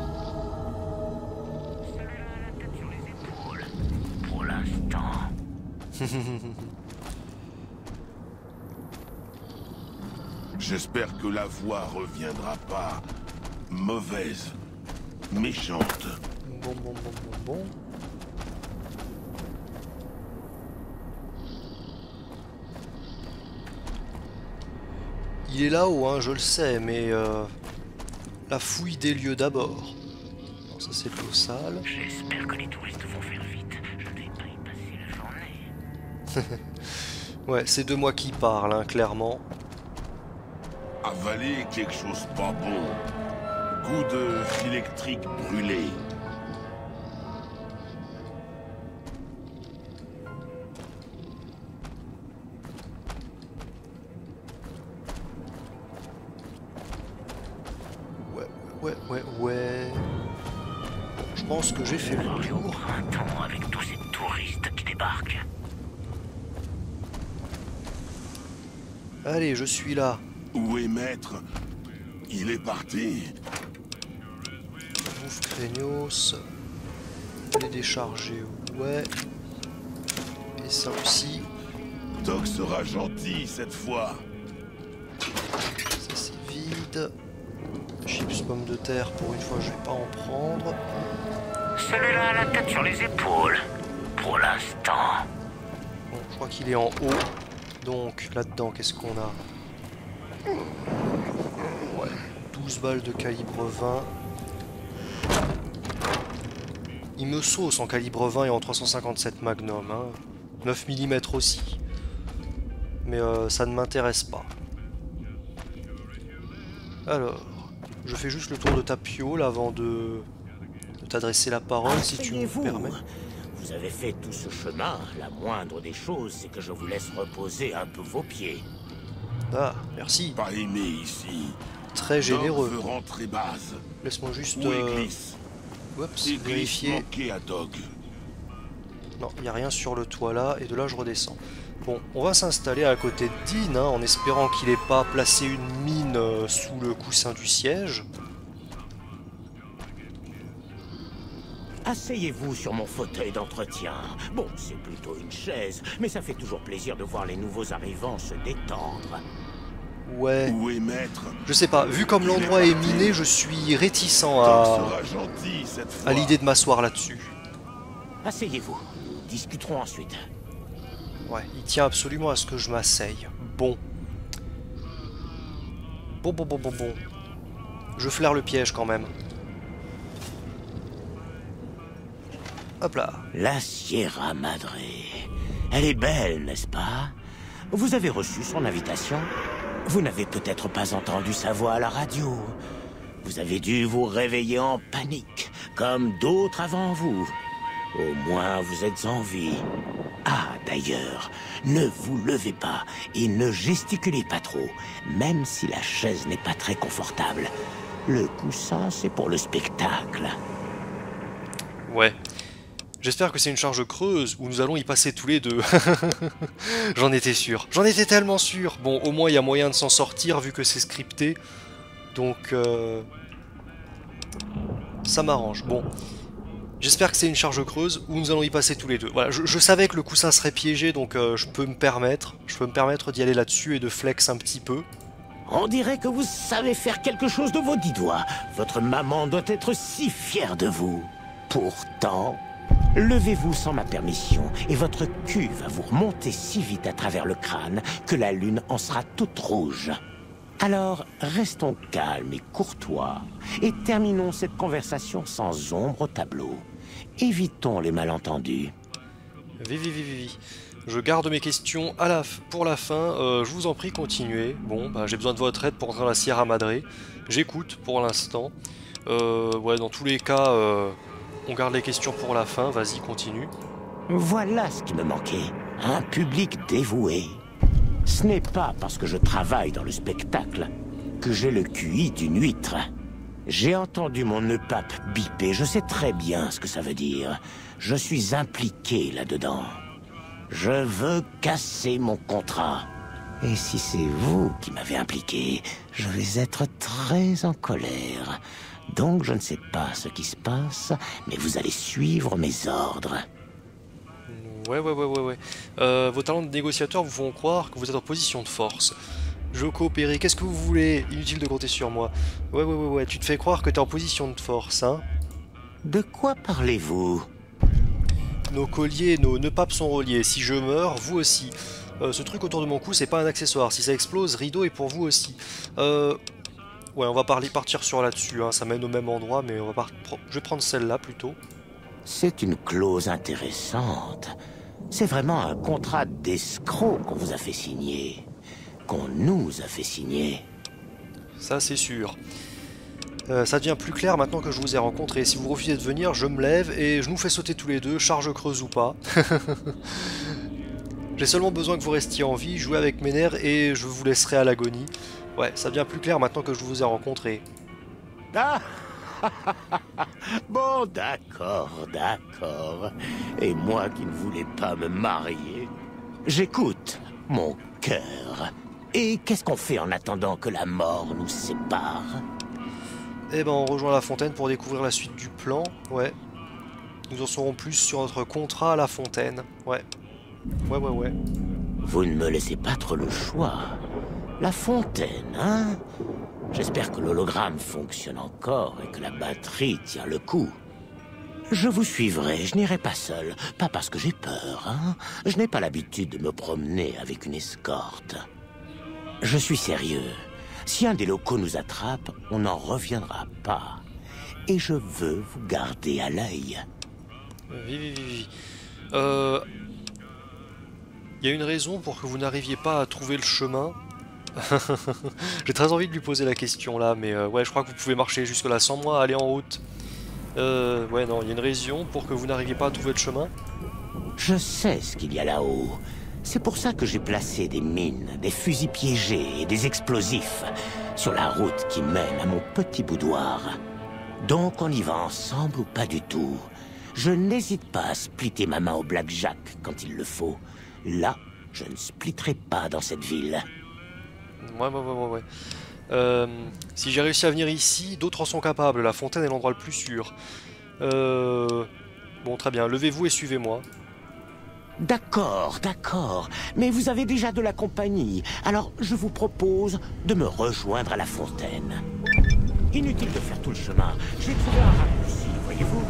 Speaker 3: Pour l'instant.
Speaker 4: J'espère que la voix reviendra pas mauvaise, méchante.
Speaker 1: Bon. Il est là-haut, hein, je le sais, mais la fouille des lieux d'abord. Ça c'est de l'eau sale.
Speaker 3: J'espère que les touristes vont faire vite. Je ne vais pas y passer la journée.
Speaker 1: Ouais, c'est de moi qui parle, hein, clairement.
Speaker 4: Avaler quelque chose pas bon. Goût de fil électrique brûlé.
Speaker 1: Ouais. Je pense que j'ai fait le
Speaker 3: Au
Speaker 1: tour.
Speaker 3: printemps avec tous ces touristes qui débarquent.
Speaker 1: Allez, je suis là.
Speaker 4: Où est maître? Il est parti.
Speaker 1: Bouffe craignos. Les décharger, ouais. Et ça aussi.
Speaker 4: Doc sera gentil cette fois.
Speaker 1: Ça c'est vide. Chips pommes de terre, pour une fois je vais pas en prendre.
Speaker 3: Celui-là a la tête sur les épaules. Pour l'instant.
Speaker 1: Bon, je crois qu'il est en haut. Donc là-dedans, qu'est-ce qu'on a? Ouais, 12 balles de calibre 20. Il me sauce en calibre 20 et en 357 Magnum. Hein. 9 mm aussi. Mais ça ne m'intéresse pas. Alors, je fais juste le tour de ta piole avant de t'adresser la parole, si tu me permets.
Speaker 5: Vous avez fait tout ce chemin. La moindre des choses, c'est que je vous laisse reposer un peu vos pieds.
Speaker 1: Ah, merci.
Speaker 4: Pas aimé ici.
Speaker 1: Très généreux.
Speaker 4: Dog veut rentrer base.
Speaker 1: Laisse-moi juste
Speaker 4: Où est Glisse?
Speaker 1: oups,
Speaker 4: Glisse
Speaker 1: vérifier.
Speaker 4: manqué à Dog.
Speaker 1: Non, il n'y a rien sur le toit là, et de là je redescends. Bon, on va s'installer à côté de Dean, hein, en espérant qu'il n'ait pas placé une mine sous le coussin du siège.
Speaker 5: Asseyez-vous sur mon fauteuil d'entretien. Bon, c'est plutôt une chaise, mais ça fait toujours plaisir de voir les nouveaux arrivants se détendre.
Speaker 1: Ouais,
Speaker 4: Où est maître?
Speaker 1: je sais pas, vu comme l'endroit est miné, je suis réticent
Speaker 4: Dog
Speaker 1: à
Speaker 4: sera gentil cette fois.
Speaker 1: l'idée de m'asseoir là-dessus.
Speaker 5: Asseyez-vous. Nous discuterons ensuite.
Speaker 1: Ouais, il tient absolument à ce que je m'asseye. Bon. Bon. Je flaire le piège quand même. Hop là.
Speaker 5: La Sierra Madre. Elle est belle, n'est-ce pas? Vous avez reçu son invitation? Vous n'avez peut-être pas entendu sa voix à la radio. Vous avez dû vous réveiller en panique, comme d'autres avant vous. Au moins, vous êtes en vie. Ah, d'ailleurs, ne vous levez pas et ne gesticulez pas trop, même si la chaise n'est pas très confortable. Le coussin, c'est pour le spectacle.
Speaker 1: Ouais. J'espère que c'est une charge creuse où nous allons y passer tous les deux. J'en étais sûr. J'en étais tellement sûr. Bon, au moins il y a moyen de s'en sortir vu que c'est scripté. Donc, ça m'arrange. Bon. J'espère que c'est une charge creuse où nous allons y passer tous les deux. Voilà, je savais que le coussin serait piégé, donc je peux me permettre d'y aller là-dessus et de flex un petit peu.
Speaker 5: On dirait que vous savez faire quelque chose de vos 10 doigts. Votre maman doit être si fière de vous. Pourtant, levez-vous sans ma permission et votre cul va vous remonter si vite à travers le crâne que la lune en sera toute rouge. Alors, restons calmes et courtois et terminons cette conversation sans ombre au tableau. Évitons les malentendus.
Speaker 1: Vivi. Je garde mes questions pour la fin. Je vous en prie, continuez. Bon, bah, j'ai besoin de votre aide pour entrer dans la Sierra Madre. J'écoute pour l'instant. Ouais, dans tous les cas, on garde les questions pour la fin. Vas-y, continue.
Speaker 5: Voilà ce qui me manquait. Un public dévoué. Ce n'est pas parce que je travaille dans le spectacle, que j'ai le QI d'une huître. J'ai entendu mon nœud pape biper, je sais très bien ce que ça veut dire. Je suis impliqué là-dedans. Je veux casser mon contrat. Et si c'est vous qui m'avez impliqué, je vais être très en colère. Donc je ne sais pas ce qui se passe, mais vous allez suivre mes ordres.
Speaker 1: Ouais. Vos talents de négociateur vous font croire que vous êtes en position de force. Je veux coopérer, qu'est-ce que vous voulez? Inutile de compter sur moi. Ouais, tu te fais croire que t'es en position de force, hein?
Speaker 5: De quoi parlez-vous?
Speaker 1: Nos colliers, nos nœuds papes sont reliés. Si je meurs, vous aussi. Ce truc autour de mon cou, c'est pas un accessoire. Si ça explose, rideau est pour vous aussi. Ouais, on va partir sur là-dessus, hein. Ça mène au même endroit, mais je vais prendre celle-là plutôt.
Speaker 5: C'est une clause intéressante. C'est vraiment un contrat d'escroc qu'on vous a fait signer. Qu'on nous a fait signer.
Speaker 1: Ça, c'est sûr. Ça devient plus clair maintenant que je vous ai rencontré. Si vous refusez de venir, je me lève et je nous fais sauter tous les deux, charge creuse ou pas. J'ai seulement besoin que vous restiez en vie, jouez avec mes nerfs et je vous laisserai à l'agonie. Ouais, ça devient plus clair maintenant que je vous ai rencontré.
Speaker 5: Ah bon, d'accord. Et moi qui ne voulais pas me marier, j'écoute mon cœur. Et qu'est-ce qu'on fait en attendant que la mort nous sépare?
Speaker 1: Eh ben, on rejoint la fontaine pour découvrir la suite du plan, ouais. Nous en saurons plus sur notre contrat à la fontaine, ouais. Ouais.
Speaker 5: Vous ne me laissez pas trop le choix. La fontaine, hein? J'espère que l'hologramme fonctionne encore et que la batterie tient le coup. Je vous suivrai, je n'irai pas seul. Pas parce que j'ai peur, hein? Je n'ai pas l'habitude de me promener avec une escorte. Je suis sérieux. Si un des locaux nous attrape, on n'en reviendra pas. Et je veux vous garder à l'œil.
Speaker 1: Il y a une raison pour que vous n'arriviez pas à trouver le chemin. J'ai très envie de lui poser la question là, mais ouais, je crois que vous pouvez marcher jusque là sans moi, aller en route. Ouais, non, il y a une raison pour que vous n'arriviez pas à trouver le chemin.
Speaker 5: Je sais ce qu'il y a là-haut. C'est pour ça que j'ai placé des mines, des fusils piégés et des explosifs sur la route qui mène à mon petit boudoir. Donc on y va ensemble ou pas du tout. Je n'hésite pas à splitter ma main au blackjack quand il le faut. Là, je ne splitterai pas dans cette ville.
Speaker 1: Ouais. Si j'ai réussi à venir ici, d'autres en sont capables. La fontaine est l'endroit le plus sûr. Bon, très bien. Levez-vous et suivez-moi.
Speaker 5: D'accord. Mais vous avez déjà de la compagnie. Alors, je vous propose de me rejoindre à la fontaine. Inutile de faire tout le chemin. J'ai trouvé un raccourci, voyez-vous.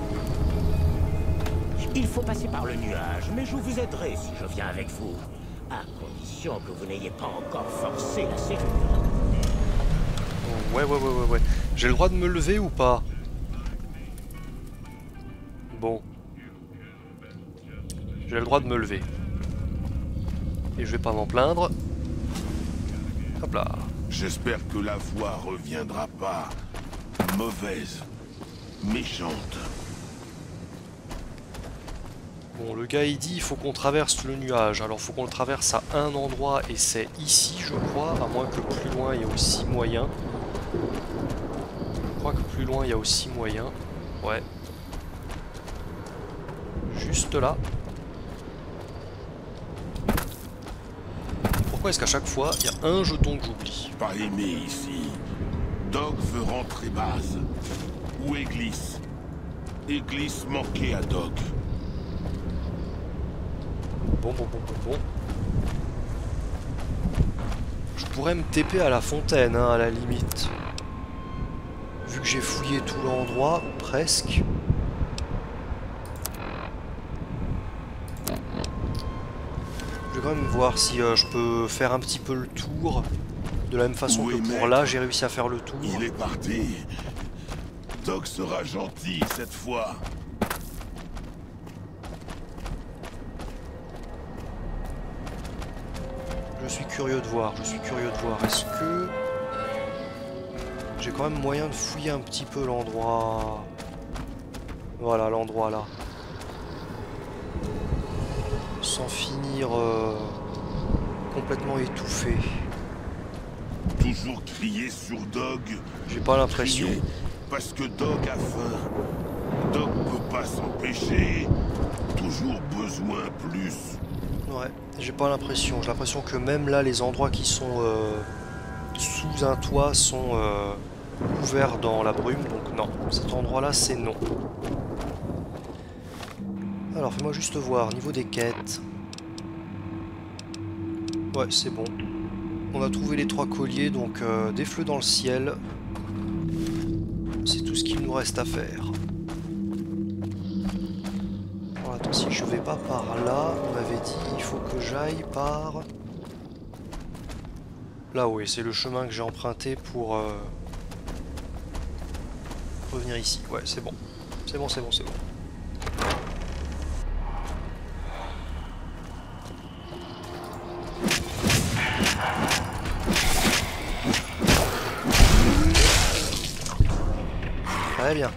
Speaker 5: Il faut passer par le nuage, mais je vous aiderai si je viens avec vous. À condition que vous n'ayez pas encore forcé la serrure.
Speaker 1: Ouais. J'ai le droit de me lever ou pas? Bon. J'ai le droit de me lever. Et je vais pas m'en plaindre. Hop là.
Speaker 4: J'espère que la voix reviendra pas. Mauvaise. Méchante.
Speaker 1: Bon, le gars il dit il faut qu'on traverse le nuage. Alors faut qu'on le traverse à un endroit et c'est ici je crois, à moins que plus loin il y a aussi moyen. Je crois que plus loin il y a aussi moyen. Ouais. Juste là. Pourquoi est-ce qu'à chaque fois il y a un jeton que j'oublie?
Speaker 4: Pas aimé ici. Dog veut rentrer base. Où est Gliss? Gliss manquait à Dog.
Speaker 1: Bon. Je pourrais me TP à la fontaine, hein, à la limite. Vu que j'ai fouillé tout l'endroit, ou presque. Je vais quand même voir si je peux faire un petit peu le tour. De la même façon que pour là, j'ai réussi à faire le tour.
Speaker 4: Il est parti. Dog sera gentil cette fois.
Speaker 1: Je suis curieux de voir, Est-ce que j'ai quand même moyen de fouiller un petit peu l'endroit? Voilà, l'endroit là. Sans finir complètement étouffé.
Speaker 4: toujours crier sur Dog.
Speaker 1: J'ai pas l'impression.
Speaker 4: Crier parce que Dog a faim. Dog peut pas s'empêcher. Toujours besoin plus.
Speaker 1: Ouais, j'ai pas l'impression. J'ai l'impression que même là, les endroits qui sont sous un toit sont couverts dans la brume. Donc non, cet endroit-là, c'est non. Alors, fais-moi juste voir, niveau des quêtes. Ouais, c'est bon. On a trouvé les 3 colliers, donc des fleux dans le ciel. C'est tout ce qu'il nous reste à faire. Bon, attends, si je vais pas par là, on m'avait dit il faut que j'aille par... Là, oui, c'est le chemin que j'ai emprunté pour revenir ici. Ouais, c'est bon. C'est bon, c'est bon, c'est bon. Très bien.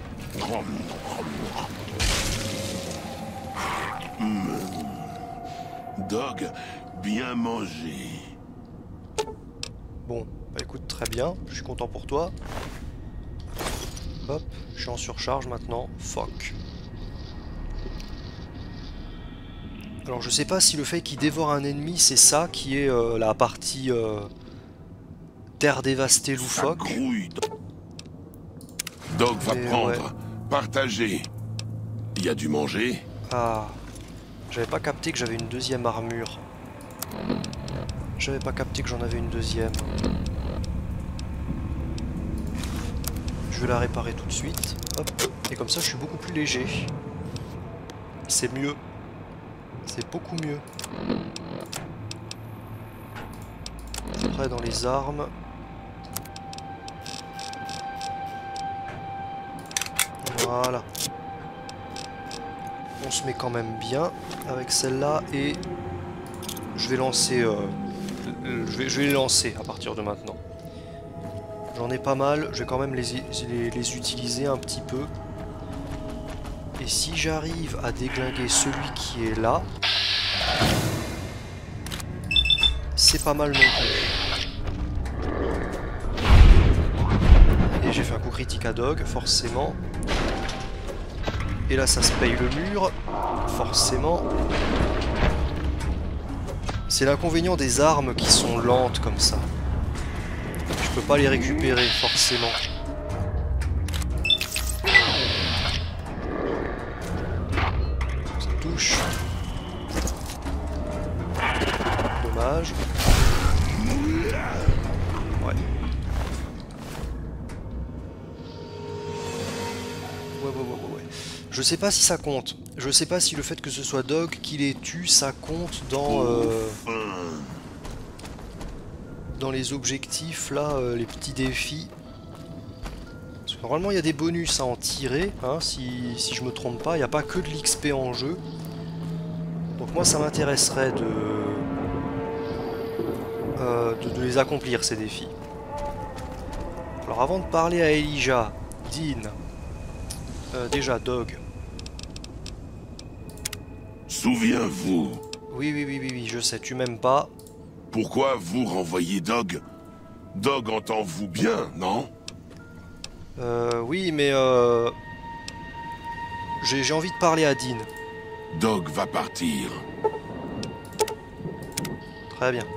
Speaker 4: Dog, bien mangé.
Speaker 1: Bon, bah écoute, très bien. Je suis content pour toi. Hop, je suis en surcharge maintenant. Fuck. Alors je sais pas si le fait qu'il dévore un ennemi, c'est ça qui est la partie terre dévastée loufoque.
Speaker 4: Dog va
Speaker 1: Et
Speaker 4: prendre,
Speaker 1: ouais.
Speaker 4: partager. Il y a du manger.
Speaker 1: Ah, j'avais pas capté que j'avais une deuxième armure. J'avais pas capté que j'en avais une deuxième. Je vais la réparer tout de suite. Hop. Et comme ça je suis beaucoup plus léger. C'est mieux. C'est beaucoup mieux. Après dans les armes. Voilà. On se met quand même bien avec celle-là et je vais lancer. Je vais les lancer à partir de maintenant. J'en ai pas mal, je vais quand même les utiliser un petit peu. Et si j'arrive à déglinguer celui qui est là, c'est pas mal non plus. Et j'ai fait un coup critique à Dog, forcément. Et là ça se paye le mur, forcément. C'est l'inconvénient des armes qui sont lentes comme ça. Je peux pas les récupérer, forcément. Ça touche. Dommage. Ouais. Ouais. Je sais pas si ça compte. Je sais pas si le fait que ce soit Dog qui les tue, ça compte dans les objectifs, là, les petits défis. Parce que normalement, il y a des bonus à en tirer, hein, si je me trompe pas. Il n'y a pas que de l'XP en jeu. Donc moi, ça m'intéresserait de les accomplir, ces défis. Alors avant de parler à Elijah, Dean, déjà Dog.
Speaker 4: Souviens-vous.
Speaker 1: Oui, je sais, tu m'aimes pas.
Speaker 4: Pourquoi vous renvoyez Dog? Dog entend-vous bien, non?
Speaker 1: Oui, mais j'ai envie de parler à Dean.
Speaker 4: Dog va partir.
Speaker 1: Très bien.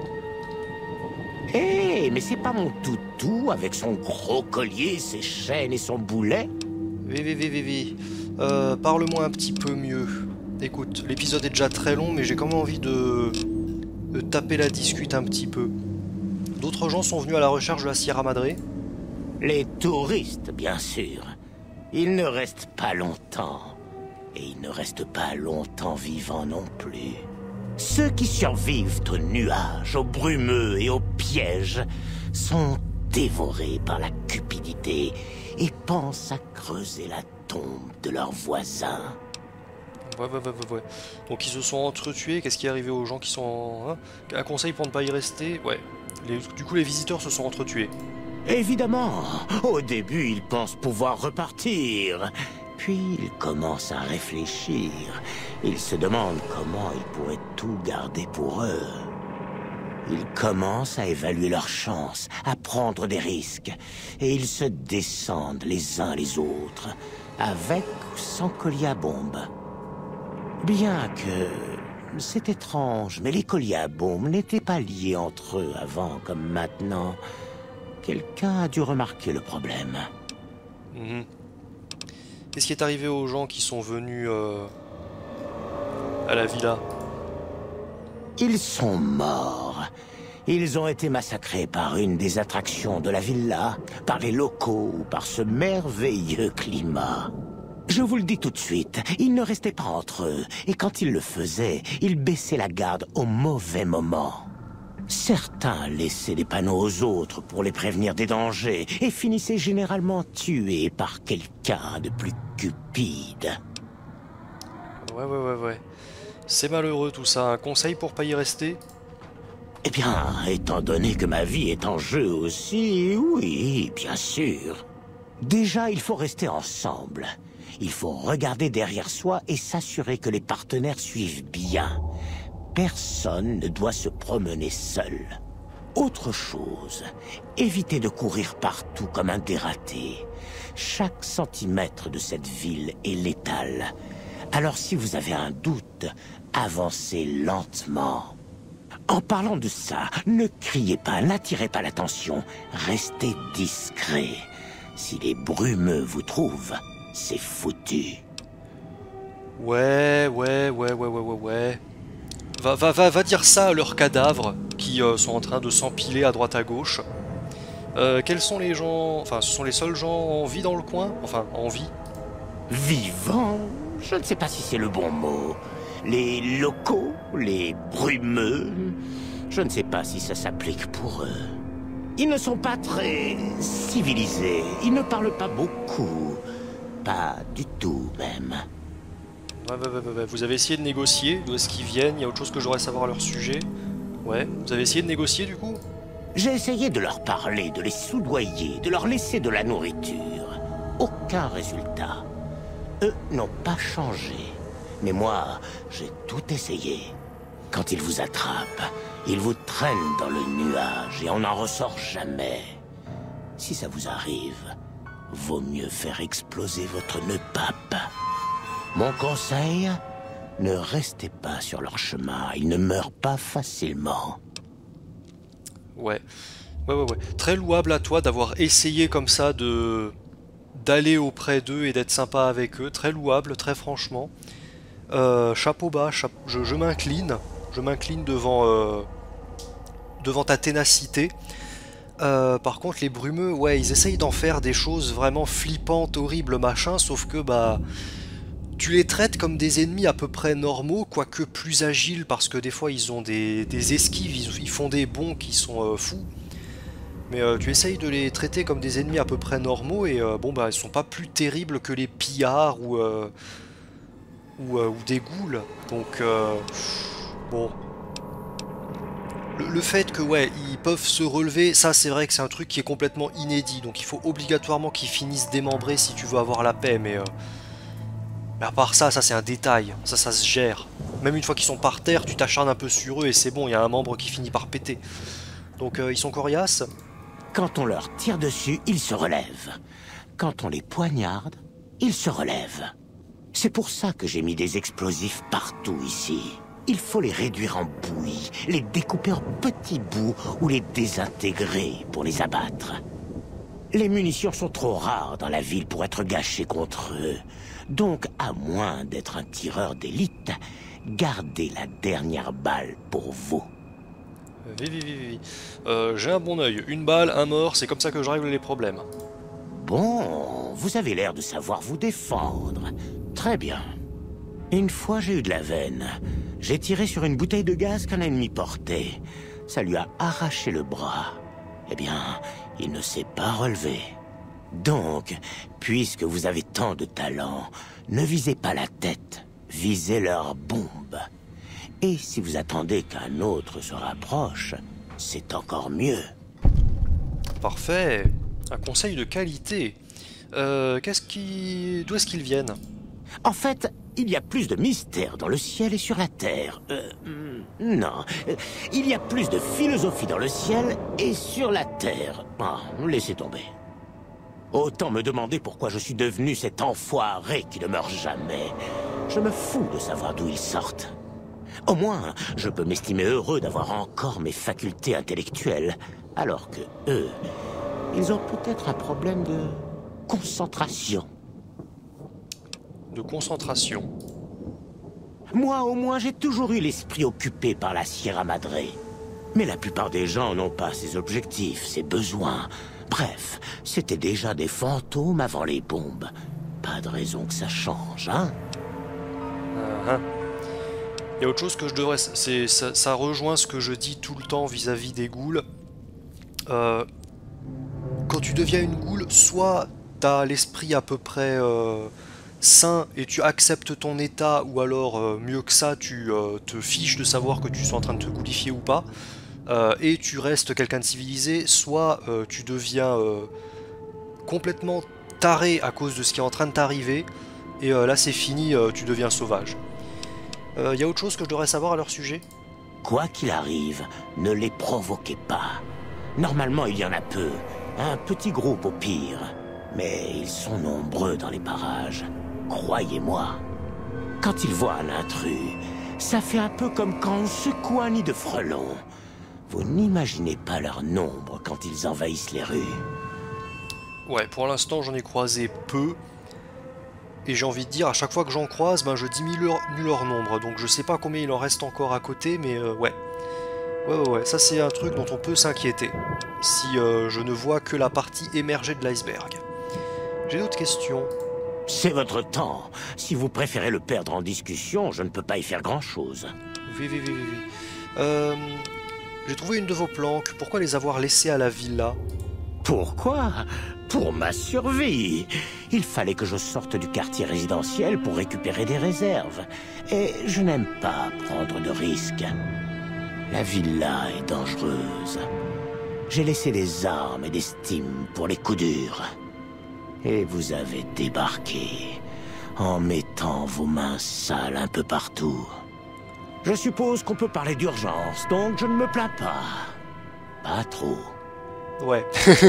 Speaker 5: Hé, mais c'est pas mon toutou avec son gros collier, ses chaînes et son boulet?
Speaker 1: Oui. Parle-moi un petit peu mieux. Écoute, l'épisode est déjà très long, mais j'ai quand même envie de taper la discute un petit peu. D'autres gens sont venus à la recherche de la Sierra Madre?
Speaker 5: Les touristes, bien sûr. Ils ne restent pas longtemps. Et ils ne restent pas longtemps vivants non plus. Ceux qui survivent aux nuages, aux brumeux et aux pièges sont dévorés par la cupidité et pensent à creuser la tombe de leurs voisins.
Speaker 1: Ouais. Donc ils se sont entretués, qu'est-ce qui est arrivé aux gens qui sont... Hein, un conseil pour ne pas y rester? Ouais. Du coup les visiteurs se sont entretués.
Speaker 5: Évidemment, au début ils pensent pouvoir repartir. Puis ils commencent à réfléchir. Ils se demandent comment ils pourraient tout garder pour eux. Ils commencent à évaluer leurs chances, à prendre des risques. Et ils se descendent les uns les autres, avec ou sans collier à bombe. Bien que... c'est étrange, mais les colliers à bombe n'étaient pas liés entre eux avant comme maintenant. Quelqu'un a dû remarquer le problème.
Speaker 1: Qu'est-ce qui est arrivé aux gens qui sont venus à la villa?
Speaker 5: Ils sont morts. Ils ont été massacrés par une des attractions de la villa, par les locaux ou par ce merveilleux climat. Je vous le dis tout de suite, ils ne restaient pas entre eux, et quand ils le faisaient, ils baissaient la garde au mauvais moment. Certains laissaient des panneaux aux autres pour les prévenir des dangers, et finissaient généralement tués par quelqu'un de plus cupide.
Speaker 1: Ouais. C'est malheureux tout ça. Un conseil pour pas y rester?
Speaker 5: Eh bien, étant donné que ma vie est en jeu aussi, oui, bien sûr. Déjà, il faut rester ensemble. Il faut regarder derrière soi et s'assurer que les partenaires suivent bien. Personne ne doit se promener seul. Autre chose, évitez de courir partout comme un dératé. Chaque centimètre de cette ville est létal. Alors si vous avez un doute, avancez lentement. En parlant de ça, ne criez pas, n'attirez pas l'attention. Restez discret. Si les brumeux vous trouvent, c'est foutu.
Speaker 1: Ouais. Va dire ça à leurs cadavres qui sont en train de s'empiler à droite à gauche. Quels sont les gens... Enfin, ce sont les seuls gens en vie dans le coin? Enfin, en vie.
Speaker 5: Vivants? Je ne sais pas si c'est le bon mot. Les locaux, les brumeux, je ne sais pas si ça s'applique pour eux. Ils ne sont pas très civilisés, ils ne parlent pas beaucoup. Pas du tout, même.
Speaker 1: Ouais. Vous avez essayé de négocier? D'où est-ce qu'ils viennent? Il y a autre chose que j'aurais à savoir à leur sujet? Ouais. Vous avez essayé de négocier, du coup?
Speaker 5: J'ai essayé de leur parler, de les soudoyer, de leur laisser de la nourriture. Aucun résultat. Eux n'ont pas changé. Mais moi, j'ai tout essayé. Quand ils vous attrapent, ils vous traînent dans le nuage et on n'en ressort jamais. Si ça vous arrive, vaut mieux faire exploser votre nœud pape. Mon conseil, ne restez pas sur leur chemin, ils ne meurent pas facilement.
Speaker 1: Ouais. Très louable à toi d'avoir essayé comme ça d'aller auprès d'eux et d'être sympa avec eux. Très louable, très franchement. Chapeau bas, je m'incline. Je m'incline devant ta ténacité. Par contre, les brumeux, ouais, ils essayent d'en faire des choses vraiment flippantes, horribles, machin, sauf que, bah... Tu les traites comme des ennemis à peu près normaux, quoique plus agiles, parce que des fois ils ont des esquives, ils font des bonds qui sont fous. Mais tu essayes de les traiter comme des ennemis à peu près normaux, et bon bah ils sont pas plus terribles que les pillards ou des ghouls. Donc bon... Le fait que ouais, ils peuvent se relever, ça c'est vrai que c'est un truc qui est complètement inédit, donc il faut obligatoirement qu'ils finissent démembrés si tu veux avoir la paix, mais à part ça, ça c'est un détail, ça se gère. Même une fois qu'ils sont par terre, tu t'acharnes un peu sur eux et c'est bon, il y a un membre qui finit par péter. Donc ils sont coriaces.
Speaker 5: Quand on leur tire dessus, ils se relèvent. Quand on les poignarde, ils se relèvent. C'est pour ça que j'ai mis des explosifs partout ici. Il faut les réduire en bouillie, les découper en petits bouts ou les désintégrer pour les abattre. Les munitions sont trop rares dans la ville pour être gâchées contre eux. Donc, à moins d'être un tireur d'élite, gardez la dernière balle pour vous.
Speaker 1: J'ai un bon œil. Une balle, un mort, c'est comme ça que je règle les problèmes.
Speaker 5: Bon, vous avez l'air de savoir vous défendre. Très bien. Une fois, j'ai eu de la veine. J'ai tiré sur une bouteille de gaz qu'un ennemi portait. Ça lui a arraché le bras. Eh bien, il ne s'est pas relevé. Donc, puisque vous avez tant de talent, ne visez pas la tête, visez leur bombe. Et si vous attendez qu'un autre se rapproche, c'est encore mieux.
Speaker 1: Parfait. Un conseil de qualité. D'où est-ce qu'ils viennent?
Speaker 5: En fait, il y a plus de mystère dans le ciel et sur la terre. Non. Il y a plus de philosophie dans le ciel et sur la terre. Ah, laissez tomber. Autant me demander pourquoi je suis devenu cet enfoiré qui ne meurt jamais. Je me fous de savoir d'où ils sortent. Au moins, je peux m'estimer heureux d'avoir encore mes facultés intellectuelles, alors que eux, ils ont peut-être un problème de concentration.
Speaker 1: De concentration.
Speaker 5: Moi, au moins, j'ai toujours eu l'esprit occupé par la Sierra Madre. Mais la plupart des gens n'ont pas ces objectifs, ces besoins. Bref, c'était déjà des fantômes avant les bombes. Pas de raison que ça change, hein?
Speaker 1: Il y a autre chose que je devrais... Ça rejoint ce que je dis tout le temps vis-à-vis des ghouls. Quand tu deviens une ghoul, soit t'as l'esprit à peu près sain et tu acceptes ton état, ou alors mieux que ça, tu te fiches de savoir que tu sois en train de te ghoulifier ou pas, et tu restes quelqu'un de civilisé, soit tu deviens complètement taré à cause de ce qui est en train de t'arriver, et là c'est fini, tu deviens sauvage. Y a autre chose que je devrais savoir à leur sujet?
Speaker 5: Quoi qu'il arrive, ne les provoquez pas. Normalement, il y en a peu. Un petit groupe au pire. Mais ils sont nombreux dans les parages. Croyez-moi. Quand ils voient un intrus, ça fait un peu comme quand on secoue un nid de frelons. Vous n'imaginez pas leur nombre quand ils envahissent les rues.
Speaker 1: Ouais, pour l'instant j'en ai croisé peu. Et j'ai envie de dire, à chaque fois que j'en croise, ben, je diminue leur nombre. Donc je sais pas combien il en reste encore à côté, mais ouais. Ouais, ça c'est un truc dont on peut s'inquiéter. Si je ne vois que la partie émergée de l'iceberg. J'ai d'autres questions.
Speaker 5: C'est votre temps. Si vous préférez le perdre en discussion, je ne peux pas y faire grand-chose.
Speaker 1: Oui. J'ai trouvé une de vos planques. Pourquoi les avoir laissées à la villa?
Speaker 5: Pourquoi? Pour ma survie. Il fallait que je sorte du quartier résidentiel pour récupérer des réserves. Et je n'aime pas prendre de risques. La villa est dangereuse. J'ai laissé des armes et des stims pour les coups durs. Et vous avez débarqué, en mettant vos mains sales un peu partout. Je suppose qu'on peut parler d'urgence, donc je ne me plains pas. Pas trop.
Speaker 1: Ouais.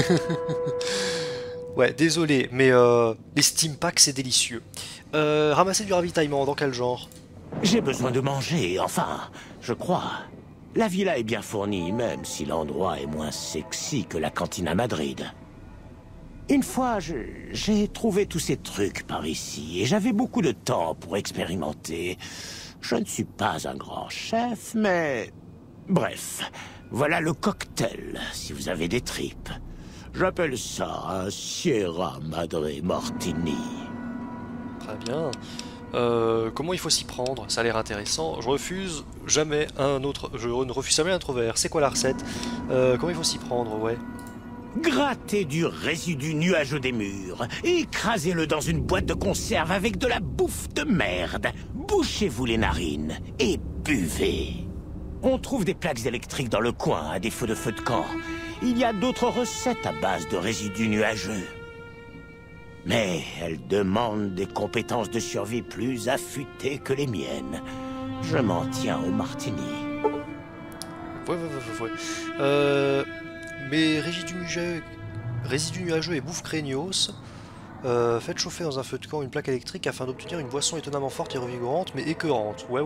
Speaker 1: Ouais, désolé, mais les Steam Packs, c'est délicieux. Ramasser du ravitaillement, dans quel genre?
Speaker 5: J'ai besoin de manger, enfin, je crois. La villa est bien fournie, même si l'endroit est moins sexy que la cantine à Madrid. Une fois, j'ai trouvé tous ces trucs par ici, et j'avais beaucoup de temps pour expérimenter. Je ne suis pas un grand chef, mais... Bref, voilà le cocktail, si vous avez des tripes. J'appelle ça un Sierra Madre Martini.
Speaker 1: Très bien. Comment il faut s'y prendre? Ça a l'air intéressant. Je ne refuse jamais un autre verre. C'est quoi la recette? Comment il faut s'y prendre, ouais?
Speaker 5: Grattez du résidu nuageux des murs, écrasez-le dans une boîte de conserve avec de la bouffe de merde. Bouchez-vous les narines et buvez. On trouve des plaques électriques dans le coin à défaut de feu de camp. Il y a d'autres recettes à base de résidus nuageux. Mais elles demandent des compétences de survie plus affûtées que les miennes. Je m'en tiens au martini.
Speaker 1: Ouais. Mais résidus nuageux et bouffe craignos. Faites chauffer dans un feu de camp une plaque électrique afin d'obtenir une boisson étonnamment forte et revigorante, mais écœurante. Ouais.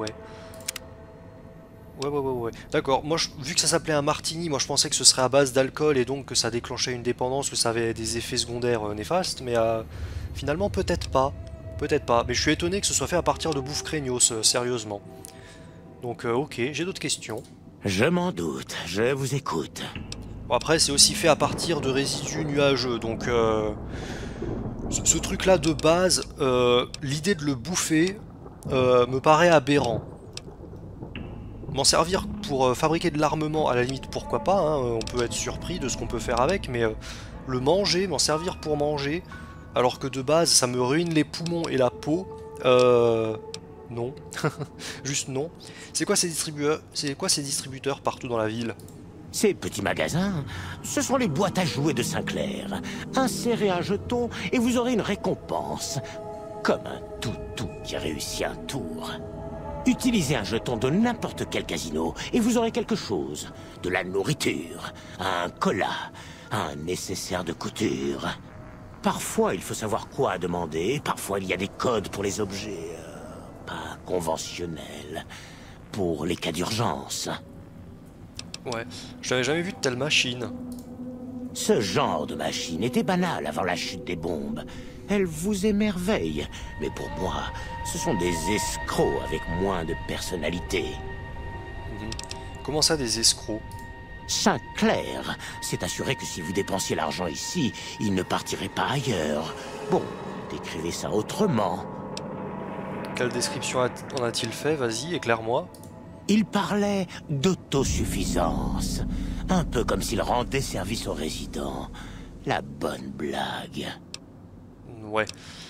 Speaker 1: D'accord, moi vu que ça s'appelait un martini, moi je pensais que ce serait à base d'alcool et donc que ça déclenchait une dépendance, que ça avait des effets secondaires néfastes, mais finalement peut-être pas. Mais je suis étonné que ce soit fait à partir de bouffe craignos, sérieusement. Donc ok, j'ai d'autres questions.
Speaker 5: Je m'en doute, je vous écoute.
Speaker 1: Bon, après c'est aussi fait à partir de résidus nuageux, donc ce truc là de base, l'idée de le bouffer me paraît aberrant. M'en servir pour fabriquer de l'armement, à la limite pourquoi pas, hein, on peut être surpris de ce qu'on peut faire avec, mais le manger, m'en servir pour manger, alors que de base ça me ruine les poumons et la peau, non, juste non. C'est quoi ces distributeurs partout dans la ville?
Speaker 5: Ces petits magasins, ce sont les boîtes à jouets de Sinclair. Insérez un jeton et vous aurez une récompense. Comme un toutou qui réussit un tour. Utilisez un jeton de n'importe quel casino et vous aurez quelque chose. De la nourriture, un cola, un nécessaire de couture. Parfois, il faut savoir quoi demander. Parfois, il y a des codes pour les objets pas conventionnels. Pour les cas d'urgence.
Speaker 1: Ouais, je n'avais jamais vu de telle machine.
Speaker 5: Ce genre de machine était banal avant la chute des bombes. Elle vous émerveille. Mais pour moi, ce sont des escrocs avec moins de personnalité.
Speaker 1: Comment ça, des escrocs?
Speaker 5: Sinclair s'est assuré que si vous dépensiez l'argent ici, il ne partirait pas ailleurs. Bon, décrivez ça autrement.
Speaker 1: Quelle description en a-t-il fait? Vas-y, éclaire-moi.
Speaker 5: Il parlait d'autosuffisance. Un peu comme s'il rendait service aux résidents. La bonne blague.
Speaker 1: Ouais.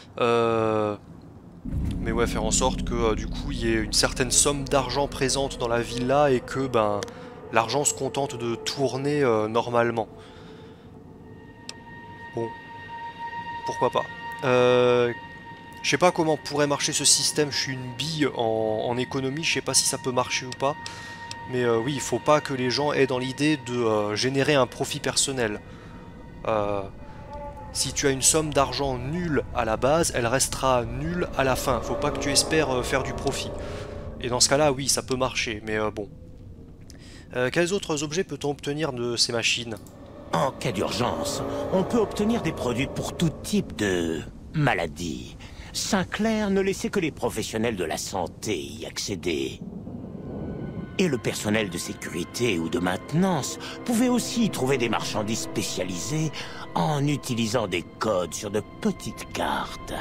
Speaker 1: Mais ouais, faire en sorte que du coup il y ait une certaine somme d'argent présente dans la villa et que ben l'argent se contente de tourner normalement. Bon. Pourquoi pas. Je sais pas comment pourrait marcher ce système, je suis une bille en économie, je sais pas si ça peut marcher ou pas. Mais oui, il faut pas que les gens aient dans l'idée de générer un profit personnel. Si tu as une somme d'argent nulle à la base, elle restera nulle à la fin. Faut pas que tu espères faire du profit. Et dans ce cas-là, oui, ça peut marcher, mais bon. Quels autres objets peut-on obtenir de ces machines?
Speaker 5: En cas d'urgence, on peut obtenir des produits pour tout type de maladie. Sinclair ne laissait que les professionnels de la santé y accéder. Et le personnel de sécurité ou de maintenance pouvait aussi y trouver des marchandises spécialisées en utilisant des codes sur de petites cartes.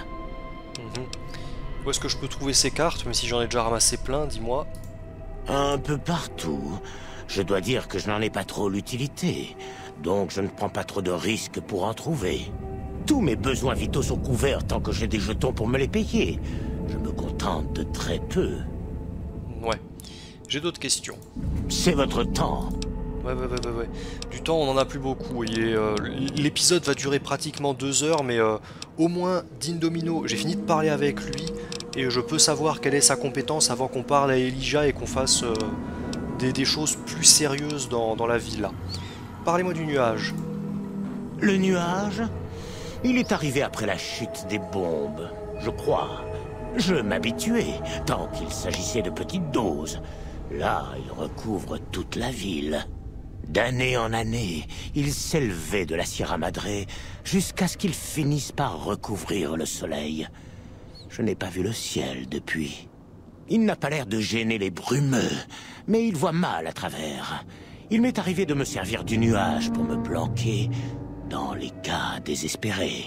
Speaker 1: Où est-ce que je peux trouver ces cartes, même si j'en ai déjà ramassé plein, dis-moi?
Speaker 5: Un peu partout. Je dois dire que je n'en ai pas trop l'utilité, donc je ne prends pas trop de risques pour en trouver. Tous mes besoins vitaux sont couverts tant que j'ai des jetons pour me les payer. Je me contente de très peu.
Speaker 1: Ouais. J'ai d'autres questions.
Speaker 5: C'est votre temps.
Speaker 1: Ouais. Du temps, on en a plus beaucoup. L'épisode va durer pratiquement 2 heures, mais au moins, Dean Domino, j'ai fini de parler avec lui, et je peux savoir quelle est sa compétence avant qu'on parle à Elijah et qu'on fasse des choses plus sérieuses dans la villa. Parlez-moi du nuage.
Speaker 5: Le nuage? Il est arrivé après la chute des bombes, je crois. Je m'habituais, tant qu'il s'agissait de petites doses. Là, il recouvre toute la ville. D'année en année, il s'élevait de la Sierra Madre jusqu'à ce qu'il finisse par recouvrir le soleil. Je n'ai pas vu le ciel depuis. Il n'a pas l'air de gêner les brumeux, mais il voit mal à travers. Il m'est arrivé de me servir du nuage pour me planquer dans les cas désespérés.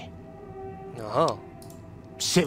Speaker 5: C'est...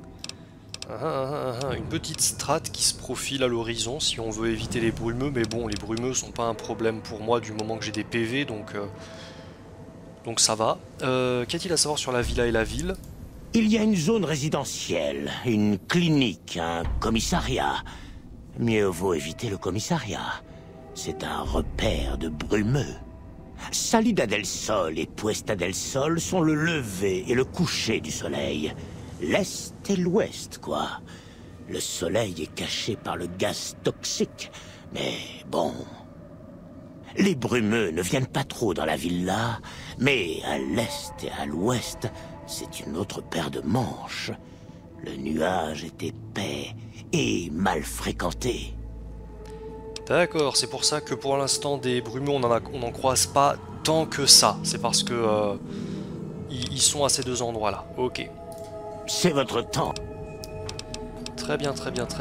Speaker 1: Une petite strate qui se profile à l'horizon si on veut éviter les brumeux, mais bon, les brumeux sont pas un problème pour moi du moment que j'ai des PV, donc ça va. Qu'y a-t-il à savoir sur la villa et la ville?
Speaker 5: Il y a une zone résidentielle, une clinique, un commissariat. Mieux vaut éviter le commissariat. C'est un repère de brumeux. Salida del Sol et Puesta del Sol sont le lever et le coucher du soleil. L'est et l'ouest, quoi. Le soleil est caché par le gaz toxique, mais bon... Les brumeux ne viennent pas trop dans la villa, mais à l'est et à l'ouest, c'est une autre paire de manches. Le nuage est épais et mal fréquenté.
Speaker 1: D'accord, c'est pour ça que pour l'instant des brumeux on n'en croise pas tant que ça. C'est parce que ils sont à ces deux endroits-là. Ok.
Speaker 5: C'est votre temps.
Speaker 1: Très bien.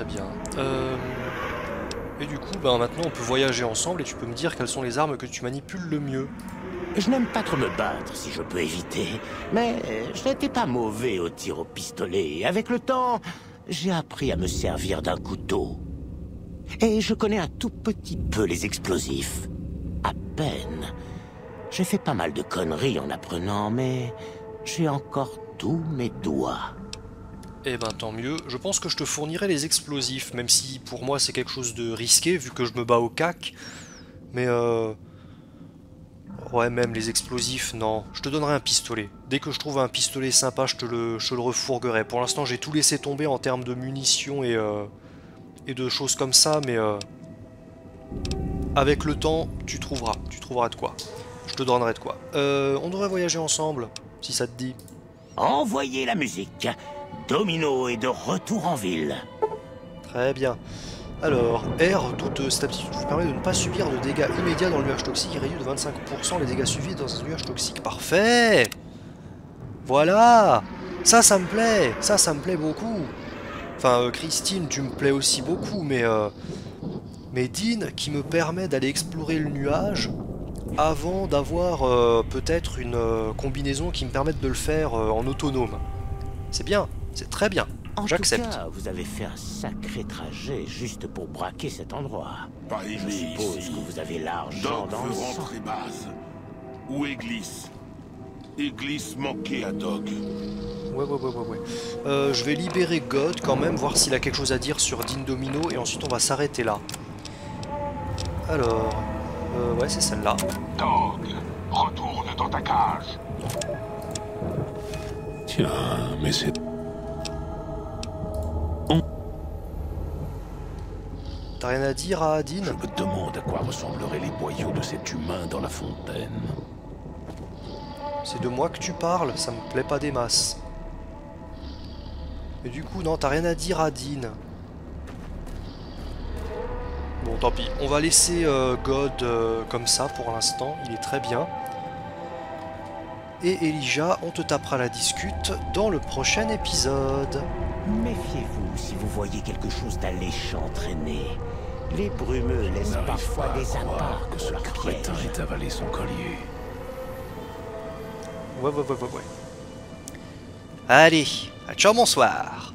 Speaker 1: Et du coup, ben, maintenant on peut voyager ensemble et tu peux me dire quelles sont les armes que tu manipules le mieux.
Speaker 5: Je n'aime pas trop me battre si je peux éviter, mais je n'étais pas mauvais au tir au pistolet. Avec le temps, j'ai appris à me servir d'un couteau. Et je connais un tout petit peu les explosifs. À peine. J'ai fait pas mal de conneries en apprenant, mais j'ai encore tous mes doigts.
Speaker 1: Eh ben tant mieux, je pense que je te fournirai les explosifs, même si pour moi c'est quelque chose de risqué vu que je me bats au cac. Mais Ouais, même les explosifs, non. Je te donnerai un pistolet. Dès que je trouve un pistolet sympa, je te le refourguerai. Pour l'instant, j'ai tout laissé tomber en termes de munitions et de choses comme ça, mais avec le temps, tu trouveras de quoi. Je te donnerai de quoi. On devrait voyager ensemble, si ça te dit.
Speaker 5: Envoyez la musique. Domino est de retour en ville.
Speaker 1: Très bien. Alors, R, toute cette aptitude vous permet de ne pas subir de dégâts immédiats dans le nuage toxique et réduit de 25% les dégâts subis dans un nuage toxique. Parfait! Voilà! Ça me plaît! Ça me plaît beaucoup! Enfin, Christine, tu me plais aussi beaucoup, mais Dean, qui me permet d'aller explorer le nuage avant d'avoir peut-être une combinaison qui me permette de le faire en autonome. C'est bien, c'est très bien. J'accepte.
Speaker 5: En tout cas, vous avez fait un sacré trajet juste pour braquer cet endroit.
Speaker 4: Pas
Speaker 5: Je
Speaker 4: Église.
Speaker 5: suppose que vous avez l'argent
Speaker 4: Dog
Speaker 5: dans le
Speaker 4: veut
Speaker 5: sang.
Speaker 4: rentrer base. Où est Gliss? Gliss manquait à Dog.
Speaker 1: Ouais. Je vais libérer God quand même, voir s'il a quelque chose à dire sur Dean Domino, et ensuite on va s'arrêter là. Alors... ouais, c'est celle-là.
Speaker 3: Dog, retourne dans ta cage.
Speaker 2: Tiens, mais c'est...
Speaker 1: T'as rien à dire à Dean?
Speaker 2: Je me demande à quoi ressembleraient les boyaux de cet humain dans la fontaine.
Speaker 1: C'est de moi que tu parles, ça me plaît pas des masses. Et du coup, non, t'as rien à dire à Dean. Bon, tant pis. On va laisser God comme ça pour l'instant. Il est très bien. Et Elijah, on te tapera la discute dans le prochain épisode.
Speaker 5: Méfiez-vous si vous voyez quelque chose d'alléchant traîner. Les brumeux laissent parfois des impacts
Speaker 2: que
Speaker 5: pour
Speaker 2: ce
Speaker 5: leurs
Speaker 2: crétin
Speaker 5: pièges.
Speaker 2: ait avalé son collier.
Speaker 1: Ouais. Allez, ciao, bonsoir.